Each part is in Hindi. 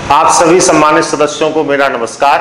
आप सभी सम्मानित सदस्यों को मेरा नमस्कार।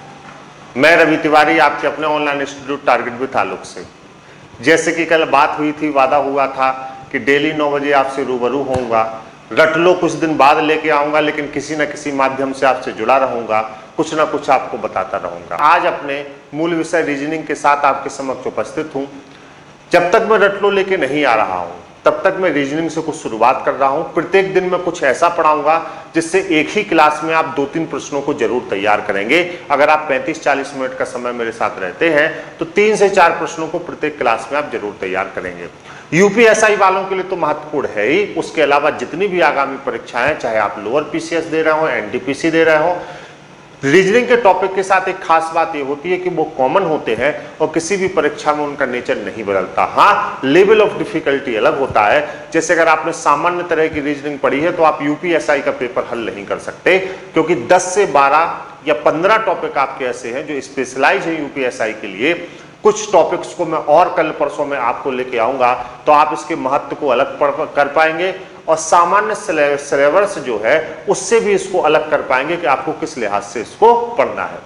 मैं रवि तिवारी, आपके अपने online institute target with Alok से। जैसे कि कल बात हुई थी, वादा हुआ था कि डेली 9 बजे आपसे रूबरू होऊंगा। रट लो, कुछ दिन बाद लेके आऊंगा, लेकिन किसी न किसी माध्यम से आपसे जुड़ा रहूंगा, कुछ ना कुछ आपको बताता रहूंगा। आज अपने मूल विषय रीजनिंग के साथ आपके समक्ष उपस्थित हूं। जब तक मैं रट लो लेके नहीं आ रहा हूं, तब तक मैं रीजनिंग से कुछ शुरुआत कर रहा हूं। प्रत्येक दिन मैं कुछ ऐसा पढ़ाऊंगा जिससे एक ही क्लास में आप 2-3 प्रश्नों को जरूर तैयार करेंगे। अगर आप 35-40 मिनट का समय मेरे साथ रहते हैं तो 3 से 4 प्रश्नों को प्रत्येक क्लास में आप जरूर तैयार करेंगे। यूपीएसआई वालों के लिए तो महत्वपूर्ण है ही, उसके अलावा जितनी भी आगामी परीक्षाएं, चाहे आप लोअर पीसीएस दे रहे हो, एनटीपीसी दे रहे हो, रीजनिंग के टॉपिक के साथ एक खास बात ये होती है कि वो कॉमन होते हैं और किसी भी परीक्षा में उनका नेचर नहीं बदलता। हाँ, लेवल ऑफ डिफिकल्टी अलग होता है। जैसे अगर आपने सामान्य तरह की रीजनिंग पढ़ी है तो आप यूपीएसआई का पेपर हल नहीं कर सकते, क्योंकि 10 से 12 या 15 टॉपिक आपके ऐसे हैं जो स्पेशलाइज है यूपीएसआई के लिए। कुछ टॉपिक्स को मैं और कल परसों में आपको लेके आऊंगा, तो आप इसके महत्व को अलग कर पाएंगे और सामान्य सिलेबस जो है उससे भी इसको अलग कर पाएंगे कि आपको किस लिहाज से इसको पढ़ना है।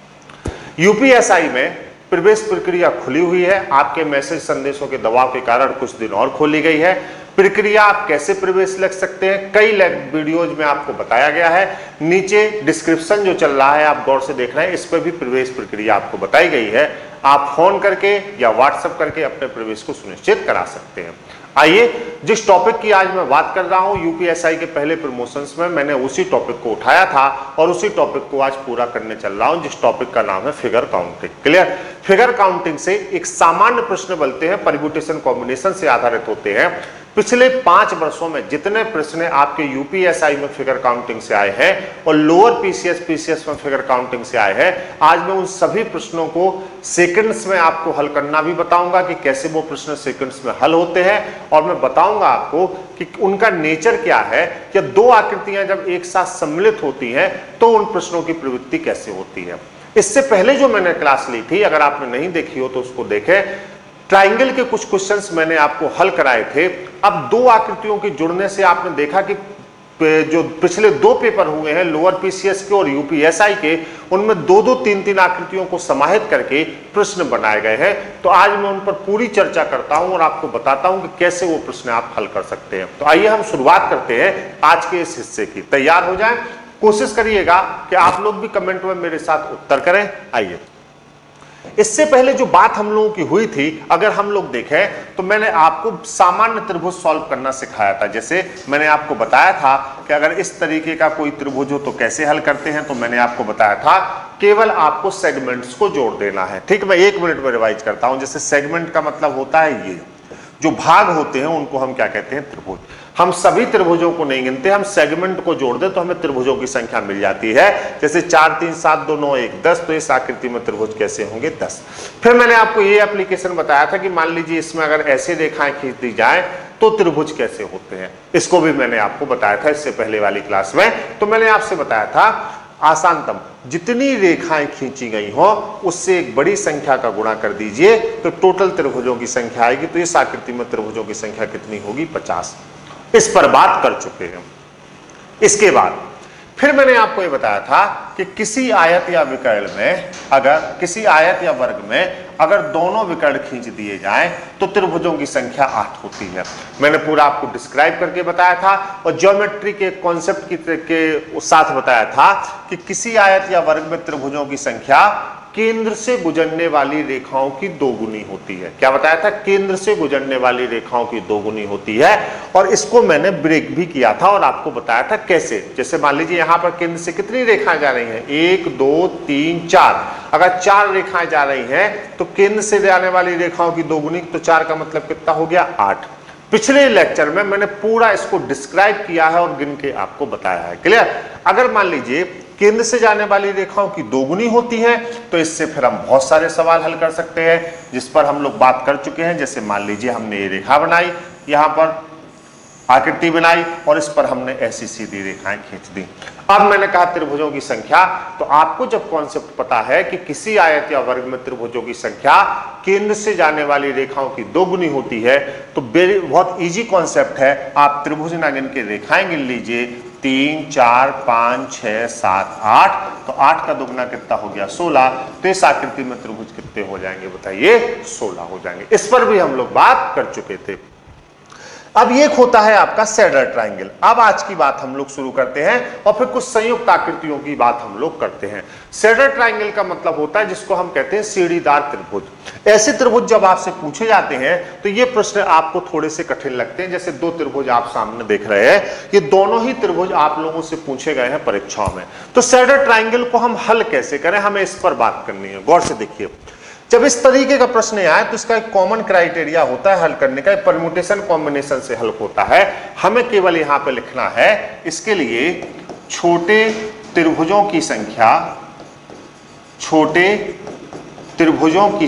यूपीएसआई में प्रवेश प्रक्रिया खुली हुई है। आपके मैसेज संदेशों के दबाव के कारण कुछ दिन और खोली गई है। प्रक्रिया आप कैसे प्रवेश लग सकते हैं, कई वीडियोज में आपको बताया गया है। नीचे डिस्क्रिप्शन जो चल रहा है, आप गौर से देख रहे हैं, इस पर भी प्रवेश प्रक्रिया आपको बताई गई है। आप फोन करके या व्हाट्सएप करके अपने प्रवेश को सुनिश्चित करा सकते हैं। आइए, जिस टॉपिक की आज मैं बात कर रहा हूं, यूपीएसआई के पहले प्रमोशंस में मैंने उसी टॉपिक को उठाया था और उसी टॉपिक को आज पूरा करने चल रहा हूं, जिस टॉपिक का नाम है figure counting. Clear? Figure counting से एक सामान्य प्रश्न बनते हैं, परम्यूटेशन कॉम्बिनेशन से आधारित होते हैं। पिछले 5 वर्षों में जितने प्रश्न आपके यूपीएसआई में फिगर काउंटिंग से आए हैं और लोअर पीसीएस में फिगर काउंटिंग से आए हैं, आज मैं उन सभी प्रश्नों को सेकंड्स में आपको हल करना भी बताऊंगा कि कैसे वो प्रश्न सेकंड्स में हल होते हैं, और मैं बताऊंगा आपको कि उनका नेचर क्या है, कि 2 आकृतियां जब एक साथ सम्मिलित होती हैं तो उन प्रश्नों की प्रवृत्ति कैसे होती है। इससे पहले जो मैंने क्लास ली थी, अगर आपने नहीं देखी हो तो उसको देखें। ट्राइंगल के कुछ क्वेश्चंस मैंने आपको हल कराए थे। अब 2 आकृतियों के जुड़ने से आपने देखा कि जो पिछले 2 पेपर हुए हैं लोअर पीसीएस के और यूपीएसआई के, उनमें 2-2, 3-3 आकृतियों को समाहित करके प्रश्न बनाए गए हैं। तो आज मैं उन पर पूरी चर्चा करता हूं और आपको बताता हूं कि कैसे वो प्रश्न आप हल कर सकते हैं। तो आइए हम शुरुआत करते हैं आज के इस हिस्से की। तैयार हो जाएं। कोशिश करिएगा कि आप लोग भी कमेंट में मेरे साथ उत्तर करें। आइए, इससे पहले जो बात हम लोगों की हुई थी, अगर हम लोग देखें तो मैंने आपको सामान्य त्रिभुज सॉल्व करना सिखाया था। जैसे मैंने आपको बताया था कि अगर इस तरीके का कोई त्रिभुज हो तो कैसे हल करते हैं, तो मैंने आपको बताया था केवल आपको सेगमेंट्स को जोड़ देना है। ठीक, मैं 1 मिनट में रिवाइज करता हूं। जैसे सेगमेंट का मतलब होता है ये जो भाग होते हैं उनको हम क्या कहते हैं, त्रिभुज। हम सभी त्रिभुजों को नहीं गिनते, हम सेगमेंट को जोड़ दे तो हमें त्रिभुजों की संख्या मिल जाती है। जैसे 4 3 7 2 9 1 10, तो इस आकृति में त्रिभुज कैसे होंगे, 10। फिर मैंने आपको ये एप्लीकेशन बताया था कि मान लीजिए इसमें अगर ऐसे रेखाएं खींच दी जाए तो त्रिभुज कैसे होते हैं, इसको भी मैंने आपको बताया था इससे पहले वाली क्लास में। तो मैंने आपसे बताया था आसानतम जितनी रेखाएं खींची गई हो उससे एक बड़ी संख्या का गुणा कर दीजिए तो टोटल त्रिभुजों की संख्या आएगी। तो इस आकृति में त्रिभुजों की संख्या कितनी होगी, 50। इस पर बात कर चुके हैं। इसके बाद फिर मैंने आपको ये बताया था कि किसी आयत या विकर्ण में, अगर किसी आयत या वर्ग में अगर दोनों विकर्ण खींच दिए जाएं तो त्रिभुजों की संख्या 8 होती है। मैंने पूरा आपको डिस्क्राइब करके बताया था और ज्योमेट्री के कॉन्सेप्ट के साथ बताया था कि किसी आयत या वर्ग में त्रिभुजों की संख्या केंद्र से गुजरने वाली रेखाओं की 2 गुनी होती है। क्या बताया था? केंद्र से गुजरने वाली रेखाओं की 2 गुनी होती है। और इसको मैंने ब्रेक भी किया था और आपको बताया था कैसे। जैसे मान लीजिए यहां पर केंद्र से कितनी रेखाएं जा रही हैं, 1 2 3 4। अगर 4 रेखाएं जा रही हैं तो केंद्र से जाने वाली रेखाओं की 2 गुनी, तो 4 का मतलब कितना हो गया, 8। पिछले लेक्चर में मैंने पूरा इसको डिस्क्राइब किया है और गिन के आपको बताया है। क्लियर? अगर मान लीजिए केंद्र से जाने वाली रेखाओं की 2 गुनी होती है तो इससे फिर हम बहुत सारे सवाल हल कर सकते हैं, जिस पर हम लोग बात कर चुके हैं। जैसे मान लीजिए हमने ये रेखा बनाई, यहां पर आकृति बनाई और इस पर हमने ऐसी सीधी रेखाएं खींच दी। अब मैंने कहा त्रिभुजों की संख्या, तो आपको जब कॉन्सेप्ट पता है कि किसी आयत या वर्ग में त्रिभुजों की संख्या केंद्र से जाने वाली रेखाओं की 2 गुनी होती है, तो बहुत इजी कॉन्सेप्ट है। आप त्रिभुज ना गिन के रेखाएं गिन लीजिए, 3 4 5 6 7 8, तो 8 का दुगना कितना हो गया 16। तो इस आकृति में त्रिभुज कितने हो जाएंगे बताइए 16 हो जाएंगे। इस पर भी हम लोग बात कर चुके थे। अब ये होता है आपका सैडर ट्रायंगल। अब आज की बात हम लोग शुरू करते हैं और फिर कुछ संयुक्त आकृतियों की बात हम लोग करते हैं। सैडर ट्रायंगल का मतलब होता है जिसको हम कहते हैं सीढ़ीदार त्रिभुज। ऐसे त्रिभुज जब आपसे पूछे जाते हैं तो ये प्रश्न आपको थोड़े से कठिन लगते हैं। जैसे दो त्रिभुज आप सामने देख रहे हैं, ये दोनों ही त्रिभुज आप लोगों से पूछे गए हैं परीक्षाओं में। तो सैडर ट्रायंगल को हम हल कैसे करें, हमें इस पर बात करनी है। गौर से देखिए, जब इस तरीके का प्रश्न आए तो इसका एक कॉमन क्राइटेरिया होता है हल करने का, परम्यूटेशन कॉम्बिनेशन से हल होता है। हमें केवल यहां पे लिखना है इसके लिए छोटे त्रिभुजों की संख्या, छोटे त्रिभुजों की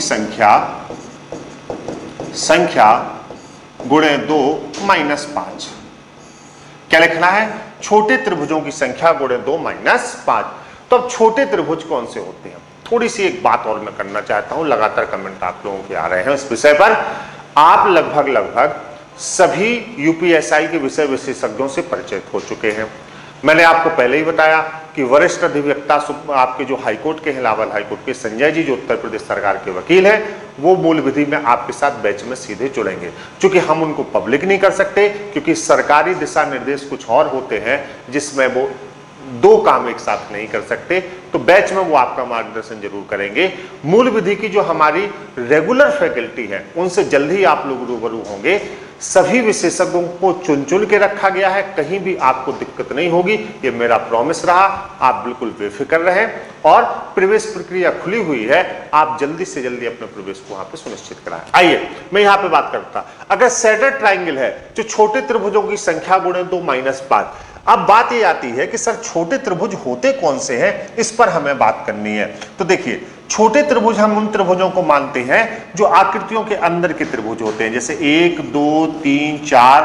संख्या गुणे 2 माइनस 5। क्या लिखना है? छोटे त्रिभुजों की संख्या गुणे 2 माइनस 5। तो अब छोटे त्रिभुज कौन से होते हैं? थोड़ी सी एक बात और मैं करना चाहता हूं। लगातार कमेंट आप लोगों के आ रहे हैं इस विषय पर। आप लगभग सभी यूपीएसआई के विषय विशेषज्ञों से परिचित हो चुके हैं। मैंने आपको पहले ही बताया कि वरिष्ठ अधिवक्ता आपके जो हाईकोर्ट के इलाहाबाद हाईकोर्ट के संजय जी, जो उत्तर प्रदेश सरकार के वकील हैं, वो मूल विधि में आपके साथ बैच में सीधे जुड़ेंगे। क्योंकि हम उनको पब्लिक नहीं कर सकते, क्योंकि सरकारी दिशा निर्देश कुछ और होते हैं जिसमें वो दो काम एक साथ नहीं कर सकते। तो बैच में वो आपका मार्गदर्शन जरूर करेंगे। मूल विधि की जो हमारी रेगुलर फैकल्टी है उनसे जल्द ही आप लोग रूबरू होंगे। सभी विशेषज्ञों को चुन चुन के रखा गया है, कहीं भी आपको दिक्कत नहीं होगी, ये मेरा प्रॉमिस रहा। आप बिल्कुल बेफिक्र रहें और प्रवेश प्रक्रिया खुली हुई है, आप जल्दी से जल्दी अपने प्रवेश को वहां पे सुनिश्चित कराएं। आइए मैं यहाँ पे बात करता, अगर सैडर ट्राइंगल है जो छोटे त्रिभुजों की संख्या गुणे 2 माइनस 5। अब बात ये आती है कि सर छोटे त्रिभुज होते कौन से हैं, इस पर हमें बात करनी है। तो देखिए, छोटे त्रिभुज हम उन त्रिभुजों को मानते हैं जो आकृतियों के अंदर के त्रिभुज होते हैं। जैसे 1 2 3 4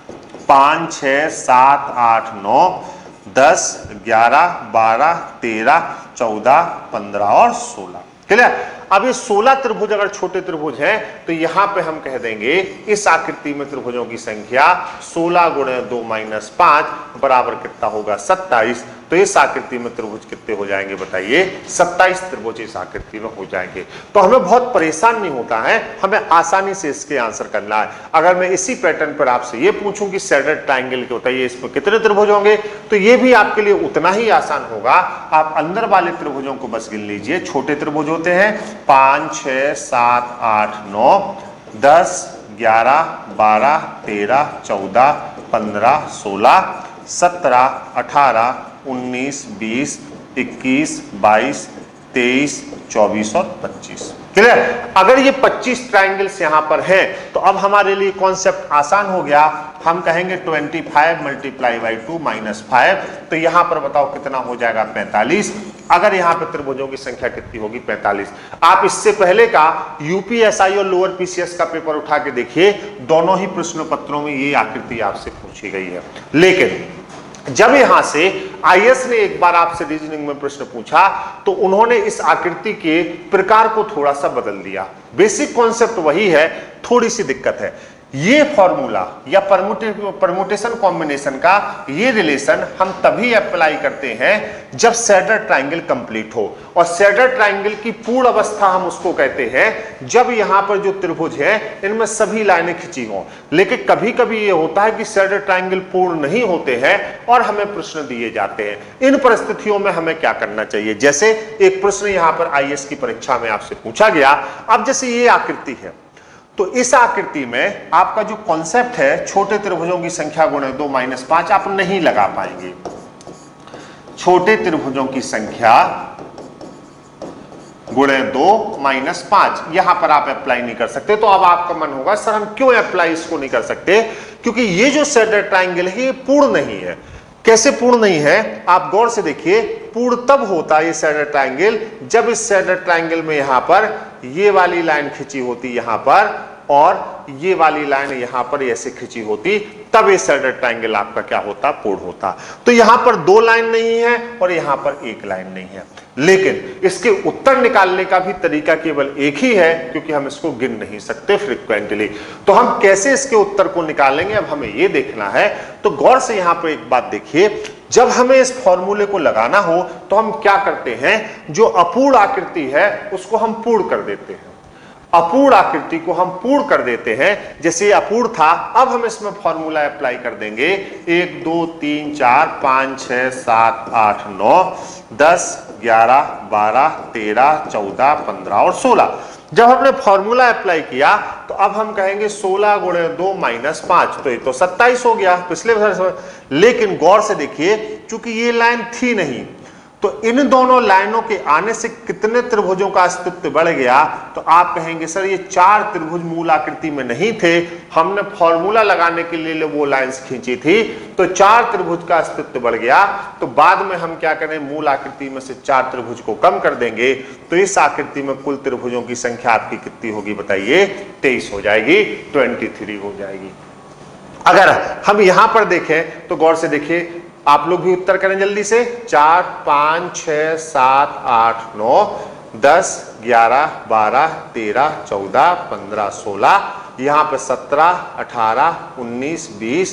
5 6 7 8 9 10 11 12 13 14 15 और 16। क्लियर? अब ये 16 त्रिभुज अगर छोटे त्रिभुज हैं तो यहां पे हम कह देंगे इस आकृति में त्रिभुजों की संख्या 16 गुणे 2 माइनस 5 बराबर कितना होगा 27। तो इस आकृति में त्रिभुज कितने हो जाएंगे बताइए? 27 त्रिभुज इस आकृति में हो जाएंगे। तो हमें बहुत परेशान नहीं होता है, हमें आसानी से इसके आंसर करना है। अगर मैं इसी पैटर्न पर आपसे ये पूछूं कि सैडर ट्रायंगल के बताइए इसमें कितने त्रिभुज होंगे, तो ये भी आपके लिए उतना ही आसान होगा। आप अंदर वाले त्रिभुजों को बस गिन लीजिए। छोटे त्रिभुज होते हैं 5 6 7 8 9 10 11 12 13 14 15 16 17 18 19 20 21 22 23 24 और 25। क्लियर? अगर ये 25 ट्रायंगल्स यहां पर हैं तो अब हमारे लिए कॉन्सेप्ट आसान हो गया। हम कहेंगे 25 मल्टीप्लाई बाई 2 माइनस 5। तो यहां पर बताओ कितना हो जाएगा? 45। अगर यहां पर त्रिभुजों की संख्या कितनी होगी? 45। आप इससे पहले का यूपीएसआई और लोअर पीसीएस का पेपर उठा के देखिए, दोनों ही प्रश्न पत्रों में ये आकृति आपसे पूछी गई है। लेकिन जब यहां से आईएएस ने एक बार आपसे रीजनिंग में प्रश्न पूछा तो उन्होंने इस आकृति के प्रकार को थोड़ा सा बदल दिया। बेसिक कॉन्सेप्ट वही है, थोड़ी सी दिक्कत है। ये फॉर्मूला या परम्यूटेशन कॉम्बिनेशन का ये रिलेशन हम तभी अप्लाई करते हैं जब सैडर ट्रायंगल कंप्लीट हो। और सैडर ट्रायंगल की पूर्ण अवस्था हम उसको कहते हैं जब यहां पर जो त्रिभुज है इनमें सभी लाइनें खिंची हों। लेकिन कभी कभी ये होता है कि सैडर ट्रायंगल पूर्ण नहीं होते हैं और हमें प्रश्न दिए जाते हैं। इन परिस्थितियों में हमें क्या करना चाहिए? जैसे एक प्रश्न यहां पर आईएएस की परीक्षा में आपसे पूछा गया। अब जैसे ये आकृति है तो इस आकृति में आपका जो कॉन्सेप्ट है छोटे त्रिभुजों की संख्या गुणे 2 माइनस 5 आप नहीं लगा पाएंगे। छोटे त्रिभुजों की संख्या गुणे 2 माइनस 5 यहां पर आप अप्लाई नहीं कर सकते। तो अब आपका मन होगा सर हम क्यों अप्लाई इसको नहीं कर सकते? क्योंकि ये जो सैडर ट्रायंगल है ये पूर्ण नहीं है। कैसे पूर्ण नहीं है? आप गौर से देखिए, पूर्ण तब होता है ये सैडर ट्रायंगल जब इस सैडर ट्रायंगल में यहां पर ये वाली लाइन खिंची होती यहां पर और ये वाली लाइन यहां पर ऐसे खिंची होती, तब ये सैडर ट्रायंगल आपका क्या होता? पूर्ण होता। तो यहां पर 2 लाइन नहीं है और यहां पर 1 लाइन नहीं है। लेकिन इसके उत्तर निकालने का भी तरीका केवल एक ही है, क्योंकि हम इसको गिन नहीं सकते फ्रीक्वेंटली। तो हम कैसे इसके उत्तर को निकालेंगे अब हमें यह देखना है। तो गौर से यहां पर एक बात देखिए, जब हमें इस फॉर्मूले को लगाना हो तो हम क्या करते हैं, जो अपूर्ण आकृति है उसको हम पूर्ण कर देते हैं, अपूर्ण आकृति को हम पूर्ण कर देते हैं। जैसे ये अपूर्ण था, अब हम इसमें फॉर्मूला अप्लाई कर देंगे 1 2 3 4 5 6 7 8 9 10 11 12 13 14 15 और 16। जब हमने फॉर्मूला अप्लाई किया तो अब हम कहेंगे 16 गुणे 2 माइनस 5, तो ये तो 27 हो गया पिछले। लेकिन गौर से देखिए, चूंकि ये लाइन थी नहीं, तो इन दोनों लाइनों के आने से कितने त्रिभुजों का अस्तित्व बढ़ गया। तो आप कहेंगे सर ये 4 त्रिभुज मूल आकृति में नहीं थे, हमने फॉर्मूला लगाने के लिए वो लाइंस खींची थी, तो 4 त्रिभुज का अस्तित्व बढ़ गया। तो बाद में हम क्या करें, मूल आकृति में से 4 त्रिभुज को कम कर देंगे, तो इस आकृति में कुल त्रिभुजों की संख्या आपकी कितनी होगी बताइए, 23 हो जाएगी, 23 हो जाएगी। अगर हम यहां पर देखें तो गौर से देखिए, आप लोग भी उत्तर करें जल्दी से। 4 5 6 7 8 9 10 11 12 13 14 15 16, यहां पे 17 18 19 20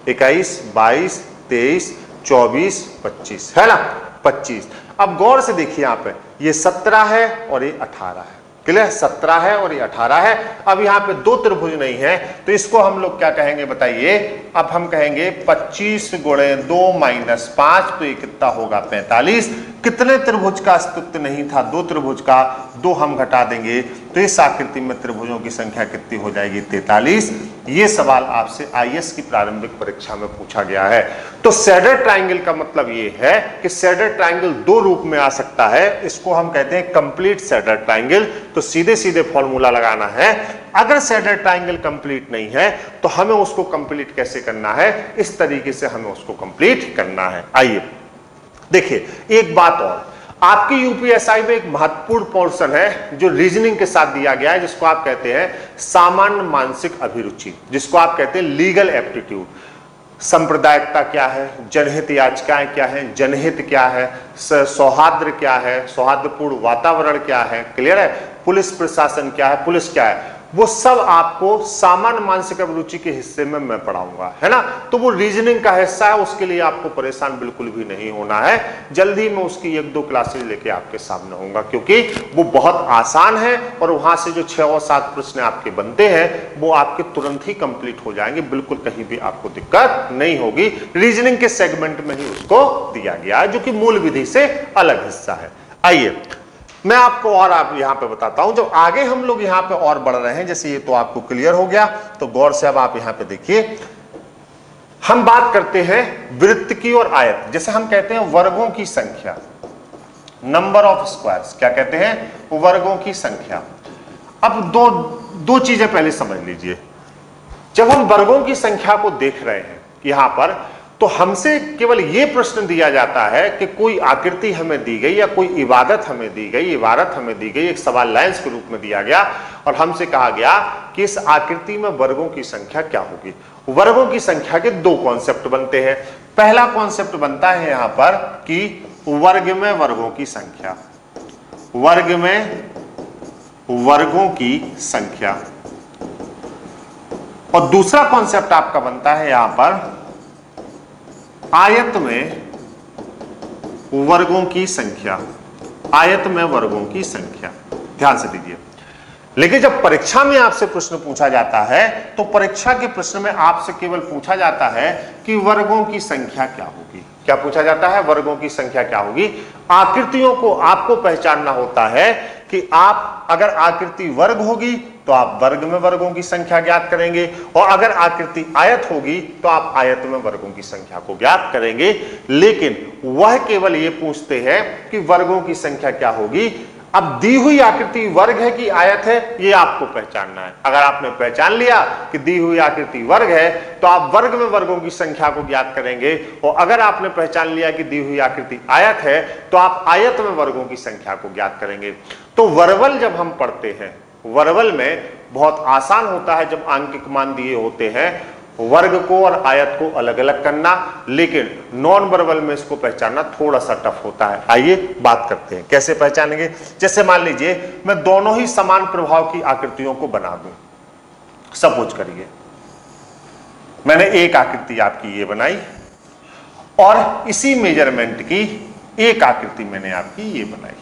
21 22 23 24 25 है ना, 25। अब गौर से देखिए, यहां पे ये 17 है और ये 18 है, क्लियर, 17 है और ये 18 है। अब यहाँ पे 2 त्रिभुज नहीं है, तो इसको हम लोग क्या कहेंगे बताइए, अब हम कहेंगे 25 गुणे 2 माइनस 5, तो ये कितना होगा 45। कितने त्रिभुज का अस्तित्व नहीं था, 2 त्रिभुज का, 2 हम घटा देंगे, तो इस आकृति में त्रिभुजों की संख्या कितनी हो जाएगी, 43। ये सवाल आपसे आईएएस की प्रारंभिक परीक्षा में पूछा गया है। तो सैडर ट्राइंगल का मतलब ये है कि सैडर ट्राइंगल 2 रूप में आ सकता है, इसको हम कहते हैं कंप्लीट सैडर ट्राइंगल। तो सीधे सीधे फॉर्मूला लगाना है। अगर सैडर ट्राइंगल कंप्लीट नहीं है तो हमें उसको कंप्लीट कैसे करना है, इस तरीके से हमें उसको कंप्लीट करना है। आइए देखिए, एक बात और, आपकी यूपीएसआई में एक महत्वपूर्ण पोर्शन है जो रीजनिंग के साथ दिया गया है, जिसको आप कहते हैं सामान्य मानसिक अभिरुचि, जिसको आप कहते हैं लीगल एप्टीट्यूड। सांप्रदायिकता क्या है, जनहित याचिकाएं क्या है, जनहित क्या है, सौहार्द क्या है, सौहार्दपूर्ण वातावरण क्या है, क्लियर है, पुलिस प्रशासन क्या है, पुलिस क्या है, वो सब आपको सामान्य मानसिक अभिरुचि के हिस्से में मैं पढ़ाऊंगा, है ना। तो वो रीजनिंग का हिस्सा है, उसके लिए आपको परेशान बिल्कुल भी नहीं होना है। जल्दी मैं उसकी 1-2 क्लासेज लेके आपके सामने होऊंगा, क्योंकि वो बहुत आसान है और वहां से जो 6 और 7 प्रश्न आपके बनते हैं वो आपके तुरंत ही कंप्लीट हो जाएंगे, बिल्कुल कहीं भी आपको दिक्कत नहीं होगी। रीजनिंग के सेगमेंट में ही उसको दिया गया है, जो कि मूल विधि से अलग हिस्सा है। आइए मैं आपको और आप यहां पे बताता हूं, जब आगे हम लोग यहां पे और बढ़ रहे हैं, जैसे ये तो आपको क्लियर हो गया, तो गौर से अब आप यहां पे देखिए, हम बात करते हैं वृत्त की और आयत। जैसे हम कहते हैं वर्गों की संख्या, नंबर ऑफ स्क्वायर्स, क्या कहते हैं, वर्गों की संख्या। अब दो चीजें पहले समझ लीजिए। जब हम वर्गों की संख्या को देख रहे हैं यहां पर, तो हमसे केवल यह प्रश्न दिया जाता है कि कोई आकृति हमें दी गई या कोई इबादत हमें दी गई, इबारत हमें दी गई, एक सवाल लाइंस के रूप में दिया गया और हमसे कहा गया कि इस आकृति में वर्गों की संख्या क्या होगी। वर्गों की संख्या के 2 कॉन्सेप्ट बनते हैं। पहला कॉन्सेप्ट बनता है यहां पर कि वर्ग में वर्गों की संख्या, वर्ग में वर्गों की संख्या, और दूसरा कॉन्सेप्ट आपका बनता है यहां पर आयत में वर्गों की संख्या, आयत में वर्गों की संख्या। ध्यान से दीजिए, लेकिन जब परीक्षा में आपसे प्रश्न पूछा जाता है तो परीक्षा के प्रश्न में आपसे केवल पूछा जाता है कि वर्गों की संख्या क्या होगी। क्या पूछा जाता है, वर्गों की संख्या क्या होगी। आकृतियों को आपको पहचानना होता है कि आप अगर आकृति वर्ग होगी तो आप वर्ग में वर्गों की संख्या ज्ञात करेंगे, और अगर आकृति आयत होगी तो आप आयत में वर्गों की संख्या को ज्ञात करेंगे। लेकिन वह केवल ये पूछते हैं कि वर्गों की संख्या क्या होगी। अब दी हुई आकृति वर्ग है कि आयत है, ये आपको पहचानना है। अगर आपने पहचान लिया कि दी हुई आकृति वर्ग है तो आप वर्ग में वर्गों की संख्या को ज्ञात करेंगे, और अगर आपने पहचान लिया कि दी हुई आकृति आयत है तो आप आयत में वर्गों की संख्या को ज्ञात करेंगे। तो वर्वल जब हम पढ़ते हैं, वर्वल में बहुत आसान होता है जब आंकिक मान दिए होते हैं वर्ग को और आयत को अलग अलग करना, लेकिन नॉन वर्बल में इसको पहचानना थोड़ा सा टफ होता है। आइए बात करते हैं कैसे पहचानेंगे। जैसे मान लीजिए मैं दोनों ही समान प्रभाव की आकृतियों को बना दूं। सपोज करिए मैंने एक आकृति आपकी ये बनाई और इसी मेजरमेंट की एक आकृति मैंने आपकी ये बनाई।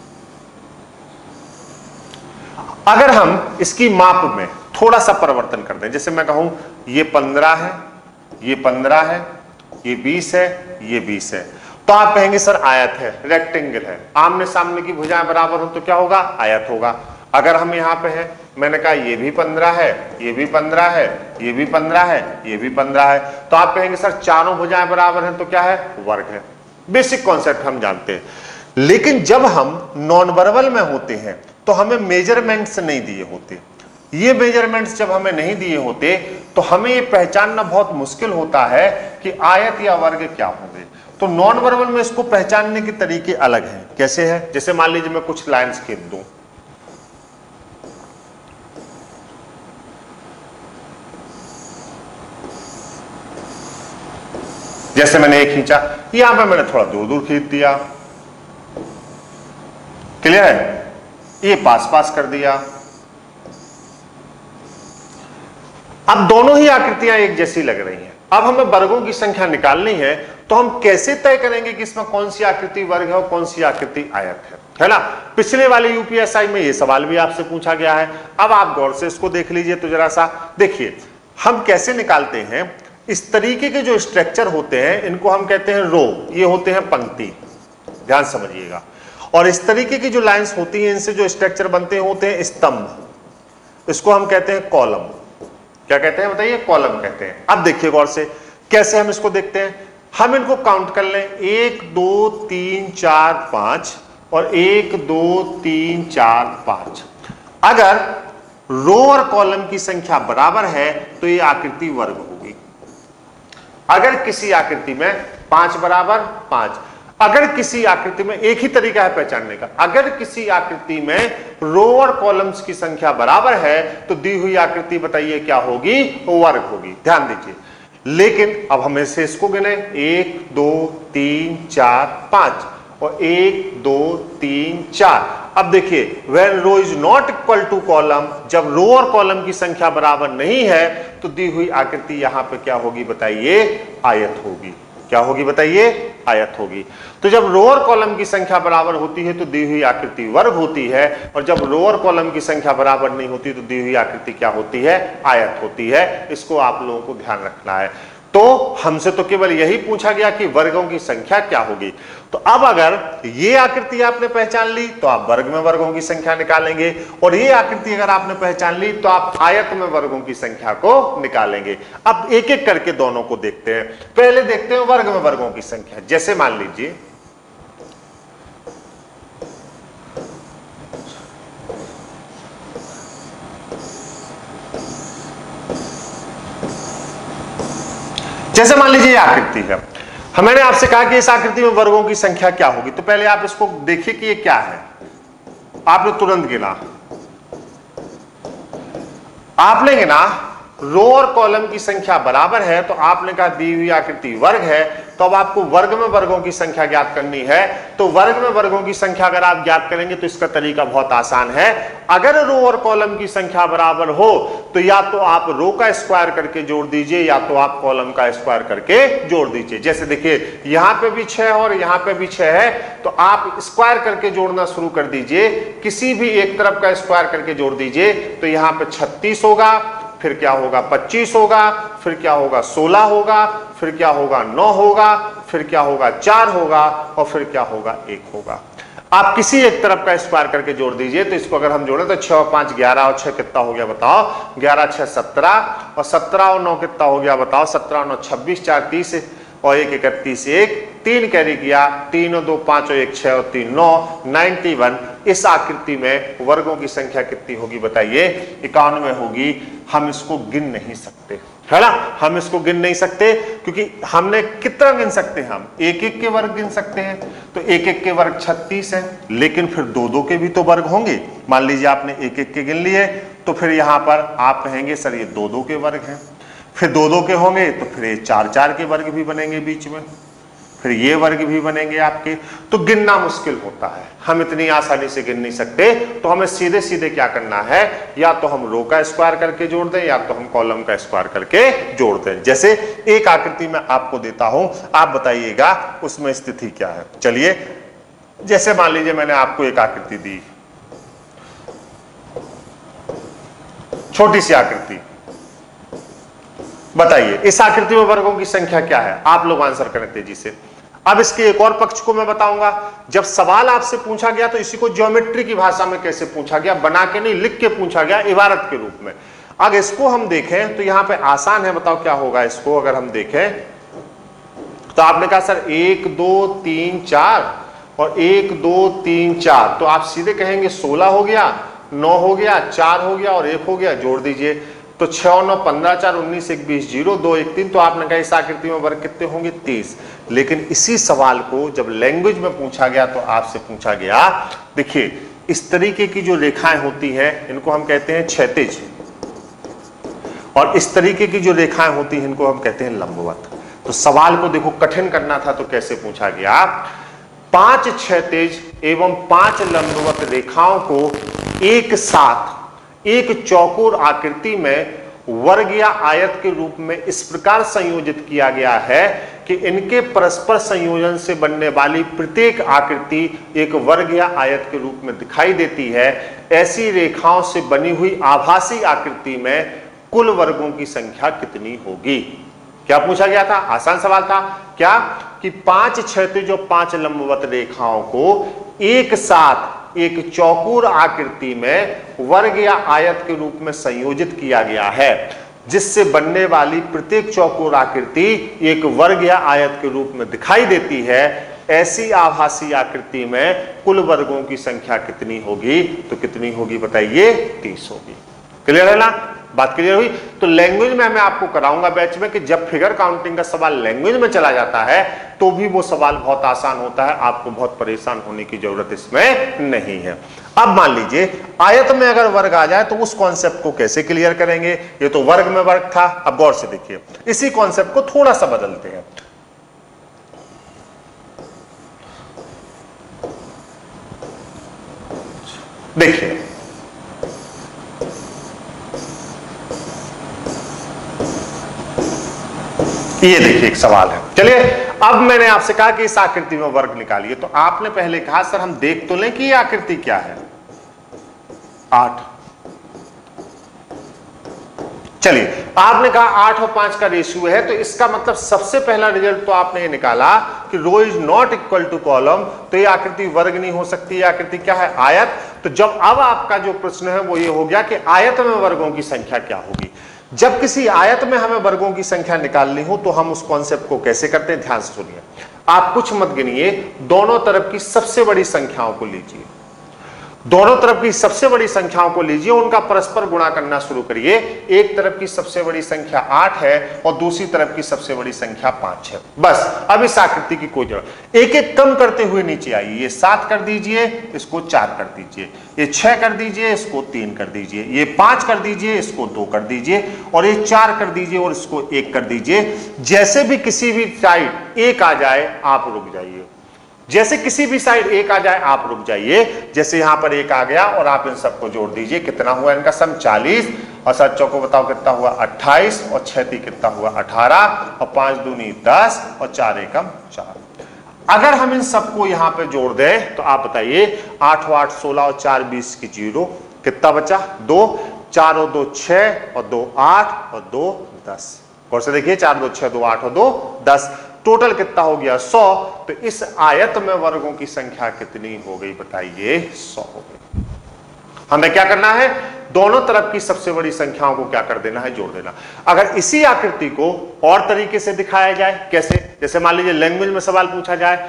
अगर हम इसकी माप में थोड़ा सा परिवर्तन कर दें, जैसे मैं कहूं ये 15 है, ये 15 है, ये 20 है, ये 20 है, तो आप कहेंगे सर आयत है, रेक्टेंगल है, आमने सामने की भुजाएं बराबर हो तो क्या होगा, आयत होगा। अगर हम यहां पे है, मैंने कहा ये भी 15 है, ये भी 15 है, ये भी 15 है, ये भी 15 है, तो आप कहेंगे सर चारों भुजाएं बराबर हैं तो क्या है, वर्ग है। बेसिक कॉन्सेप्ट हम जानते हैं। लेकिन जब हम नॉन वर्बल में होते हैं तो हमें मेजरमेंट्स नहीं दिए होते। ये मेजरमेंट्स जब हमें नहीं दिए होते तो हमें ये पहचानना बहुत मुश्किल होता है कि आयत या वर्ग क्या होंगे। तो नॉन वर्बल में इसको पहचानने के तरीके अलग हैं। कैसे है, जैसे मान लीजिए मैं कुछ लाइंस खींच दूं, जैसे मैंने एक खींचा, यहां पे मैंने थोड़ा दूर दूर खींच दिया, क्लियर है, ये पास पास कर दिया। अब दोनों ही आकृतियां एक जैसी लग रही हैं। अब हमें वर्गों की संख्या निकालनी है, तो हम कैसे तय करेंगे कि इसमें कौन सी आकृति वर्ग है और कौन सी आकृति आयत है ना। पिछले वाले यूपीएसआई में ये सवाल भी आपसे पूछा गया है। अब आप गौर से इसको देख लीजिए, तो जरा सा देखिए हम कैसे निकालते हैं। इस तरीके के जो स्ट्रक्चर होते हैं इनको हम कहते हैं रो, ये होते हैं पंक्ति, ध्यान समझिएगा। और इस तरीके की जो लाइंस होती हैं इनसे जो स्ट्रक्चर बनते हैं होते हैं स्तंभ, इसको हम कहते हैं कॉलम। क्या कहते हैं बताइए, कॉलम कहते हैं। अब देखिए गौर से कैसे हम इसको देखते हैं। हम इनको काउंट कर लें, 1 2 3 4 5 और 1 2 3 4 5। अगर रो और कॉलम की संख्या बराबर है तो ये आकृति वर्ग होगी। अगर किसी आकृति में 5 बराबर 5, अगर किसी आकृति में एक ही तरीका है पहचानने का, अगर किसी आकृति में रो और कॉलम्स की संख्या बराबर है तो दी हुई आकृति बताइए क्या होगी, वर्ग होगी। ध्यान दीजिए। लेकिन अब हमें से इसको गिने, 1 2 3 4 5 और 1 2 3 4। अब देखिए when row is not equal to column, जब रो और कॉलम की संख्या बराबर नहीं है तो दी हुई आकृति यहां पे क्या होगी बताइए, आयत होगी। क्या होगी बताइए, आयत होगी। तो जब रो और कॉलम की संख्या बराबर होती है तो दी हुई आकृति वर्ग होती है, और जब रो और कॉलम की संख्या बराबर नहीं होती तो दी हुई आकृति क्या होती है, आयत होती है। इसको आप लोगों को ध्यान रखना है। तो हमसे तो केवल यही पूछा गया कि वर्गों की संख्या क्या होगी। तो अब अगर ये आकृति आपने पहचान ली तो आप वर्ग में वर्गों की संख्या निकालेंगे, और ये आकृति अगर आपने पहचान ली तो आप आयत में वर्गों की संख्या को निकालेंगे। अब एक एक करके दोनों को देखते हैं। पहले देखते हैं वर्ग में वर्गों की संख्या। जैसे मान लीजिए ये आकृति है, मैंने आपसे कहा कि इस आकृति में वर्गों की संख्या क्या होगी। तो पहले आप इसको देखिए कि ये क्या है। आपने तुरंत गिना, आपने गिना रो और कॉलम की संख्या बराबर है, तो आपने कहा दी हुई आकृति वर्ग है। तो अब आपको वर्ग में वर्गों की संख्या ज्ञात करनी है। तो वर्ग में वर्गों की संख्या अगर आप ज्ञात करेंगे तो इसका तरीका बहुत आसान है। अगर रो और कॉलम की संख्या बराबर हो तो या तो आप रो का स्क्वायर करके जोड़ दीजिए या तो आप कॉलम का स्क्वायर करके जोड़ दीजिए। जैसे देखिए यहां पे भी 6 और यहां पे भी 6 है, तो आप स्क्वायर करके जोड़ना शुरू कर दीजिए। किसी भी एक तरफ का स्क्वायर करके जोड़ दीजिए, तो यहां पे 36 होगा, फिर क्या होगा 25 होगा, फिर क्या होगा 16 होगा, फिर क्या होगा 9 होगा, फिर क्या होगा 4 होगा, और फिर क्या होगा 1 होगा। आप किसी एक तरफ का स्क्वायर करके जोड़ दीजिए। तो इसको अगर हम जोड़े तो 6 और 5 11 और 6 कितना हो गया बताओ, 11 6 17, और 17 और 9 कितना हो गया बताओ, 17 और 9 26, 4 30 और 1 31, 1 3 कैरी किया, 3 और 2 5 और 1 6 और 3 9, 91। इस आकृति में वर्गों की संख्या कितनी होगी बताइए, 91 होगी। हम इसको गिन नहीं सकते, है ना, हम इसको गिन नहीं सकते, क्योंकि हमने कितना गिन सकते हैं, हम एक एक के वर्ग गिन सकते हैं। तो एक एक के वर्ग 36 है, लेकिन फिर दो दो के भी तो वर्ग होंगे। मान लीजिए आपने एक एक के गिन लिए, तो फिर यहां पर आप कहेंगे सर ये दो दो के वर्ग हैं, फिर दो दो के होंगे तो फिर ये 4 4 के वर्ग भी बनेंगे बीच में, फिर ये वर्ग भी बनेंगे आपके, तो गिनना मुश्किल होता है, हम इतनी आसानी से गिन नहीं सकते। तो हमें सीधे सीधे क्या करना है, या तो हम रो का स्क्वायर करके जोड़ दें या तो हम कॉलम का स्क्वायर करके जोड़ दें। जैसे एक आकृति मैं आपको देता हूं, आप बताइएगा उसमें स्थिति क्या है। चलिए, जैसे मान लीजिए मैंने आपको एक आकृति दी, छोटी सी आकृति, बताइए इस आकृति में वर्गों की संख्या क्या है, आप लोग आंसर करें तेजी से। अब इसके एक और पक्ष को मैं बताऊंगा। जब सवाल आपसे पूछा गया तो इसी को ज्योमेट्री की भाषा में कैसे पूछा गया, बना के नहीं, लिख के पूछा गया इबारत के रूप में। अगर इसको हम देखें तो यहां पे आसान है, बताओ क्या होगा। इसको अगर हम देखें तो आपने कहा सर 1 2 3 4 और 1 2 3 4, तो आप सीधे कहेंगे 16 हो गया, 9 हो गया, 4 हो गया और 1 हो गया, जोड़ दीजिए। तो 6 9 15 4 19 1 20 0 2 1 3, तो आपने कहा इस आकृति में वर्ग कितने होंगे, 30। लेकिन इसी सवाल को जब लैंग्वेज में पूछा गया तो आपसे पूछा गया, देखिए इस तरीके की जो रेखाएं होती हैं इनको हम कहते हैं क्षैतिज, और इस तरीके की जो रेखाएं होती हैं इनको हम कहते हैं लंबवत। तो सवाल को देखो कठिन करना था तो कैसे पूछा गया, 5 क्षैतिज एवं 5 लंबवत रेखाओं को एक साथ एक चौकोर आकृति में वर्ग या आयत के रूप में इस प्रकार संयोजित किया गया है कि इनके परस्पर संयोजन से बनने वाली प्रत्येक आकृति एक वर्ग या आयत के रूप में दिखाई देती है। ऐसी रेखाओं से बनी हुई आभासी आकृति में कुल वर्गों की संख्या कितनी होगी। क्या पूछा गया था, आसान सवाल था क्या, कि 5 क्षैतिज और 5 लंबवत रेखाओं को एक साथ एक चौकोर आकृति में वर्ग या आयत के रूप में संयोजित किया गया है, जिससे बनने वाली प्रत्येक चौकोर आकृति एक वर्ग या आयत के रूप में दिखाई देती है। ऐसी आभासी आकृति में कुल वर्गों की संख्या कितनी होगी, तो कितनी होगी बताइए, 30 होगी। क्लियर है ना, बात क्लियर हुई। तो लैंग्वेज में मैं आपको कराऊंगा बैच में कि जब फिगर काउंटिंग का सवाल लैंग्वेज में चला जाता है तो भी वो सवाल बहुत आसान होता है, आपको बहुत परेशान होने की जरूरत इसमें नहीं है। अब मान लीजिए आयत में अगर वर्ग आ जाए तो उस कॉन्सेप्ट को कैसे क्लियर करेंगे। ये तो वर्ग में वर्ग था, अब गौर से देखिए इसी कॉन्सेप्ट को थोड़ा सा बदलते हैं। देखिए ये देखिए एक सवाल है। चलिए अब मैंने आपसे कहा कि इस आकृति में वर्ग निकालिए, तो आपने पहले कहा सर हम देख तो लें कि ये आकृति क्या है, 8। चलिए आपने कहा 8 और 5 का रेशियो है, तो इसका मतलब सबसे पहला रिजल्ट तो आपने ये निकाला कि row is not equal to column, तो ये आकृति वर्ग नहीं हो सकती, ये आकृति क्या है, आयत। तो जब अब आपका जो प्रश्न है वो ये हो गया कि आयत में वर्गों की संख्या क्या होगी। जब किसी आयत में हमें वर्गों की संख्या निकालनी हो तो हम उस कॉन्सेप्ट को कैसे करते हैं, ध्यान से सुनिए। आप कुछ मत गिनिए, दोनों तरफ की सबसे बड़ी संख्याओं को लीजिए, दोनों तरफ की सबसे बड़ी संख्याओं को लीजिए, उनका परस्पर गुणा करना शुरू करिए। एक तरफ की सबसे बड़ी संख्या 8 है और दूसरी तरफ की सबसे बड़ी संख्या 5 है। बस अब इस आकृति की कोई जरूरत, एक एक कम करते हुए नीचे आइए। ये 7 कर दीजिए, इसको 4 कर दीजिए, ये 6 कर दीजिए, इसको 3 कर दीजिए, ये 5 कर दीजिए, इसको 2 कर दीजिए, और ये 4 कर दीजिए और इसको 1 कर दीजिए। जैसे भी किसी भी साइड 1 आ जाए आप रुक जाइए, जैसे किसी भी साइड 1 आ जाए आप रुक जाइए। जैसे यहां पर 1 आ गया और आप इन सबको जोड़ दीजिए, कितना हुआ इनका सम 40, और 7 चौको बताओ कितना हुआ 28, और 6 3 कितना हुआ 18, और 5 दूनी 10, और 4 एकम 4। अगर हम इन सबको यहां पे जोड़ दें तो आप बताइए 8 8 16 और 4 20 की 0, कितना बचा 2, 4 और 2 6 और 2 8 और 2 10। और से देखिए 4 2 6 2 8 और 2 10, टोटल कितना हो गया 100। तो इस आयत में वर्गों की संख्या कितनी हो गई बताइए, 100 हो गई। हमें क्या करना है, दोनों तरफ की सबसे बड़ी संख्याओं को क्या कर देना है, जोड़ देना। अगर इसी आकृति को और तरीके से दिखाया जाए, कैसे, जैसे मान लीजिए लैंग्वेज में सवाल पूछा जाए,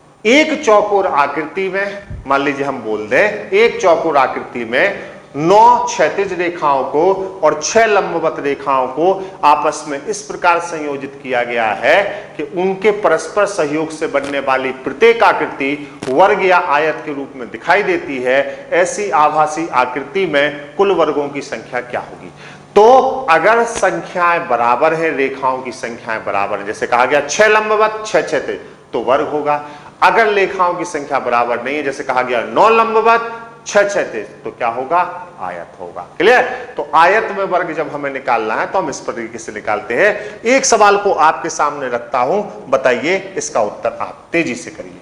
एक चौकोर आकृति में मान लीजिए हम बोल दें, एक चौकोर आकृति में 9 क्षैतिज रेखाओं को और 6 लंबवत रेखाओं को आपस में इस प्रकार संयोजित किया गया है कि उनके परस्पर सहयोग से बनने वाली प्रत्येक आकृति वर्ग या आयत के रूप में दिखाई देती है। ऐसी आभासी आकृति में कुल वर्गों की संख्या क्या होगी। तो अगर संख्याएं बराबर है, रेखाओं की संख्याएं बराबर है, जैसे कहा गया 6 लंबवत 6 क्षैतिज, तो वर्ग होगा। अगर रेखाओं की संख्या बराबर नहीं है, जैसे कहा गया 9 लंबवत 6 क्षैतिज, तो क्या होगा? आयत होगा। क्लियर? तो आयत में वर्ग जब हमें निकालना है तो हम इस तरीके से निकालते हैं। एक सवाल को आपके सामने रखता हूं, बताइए इसका उत्तर आप तेजी से करिए।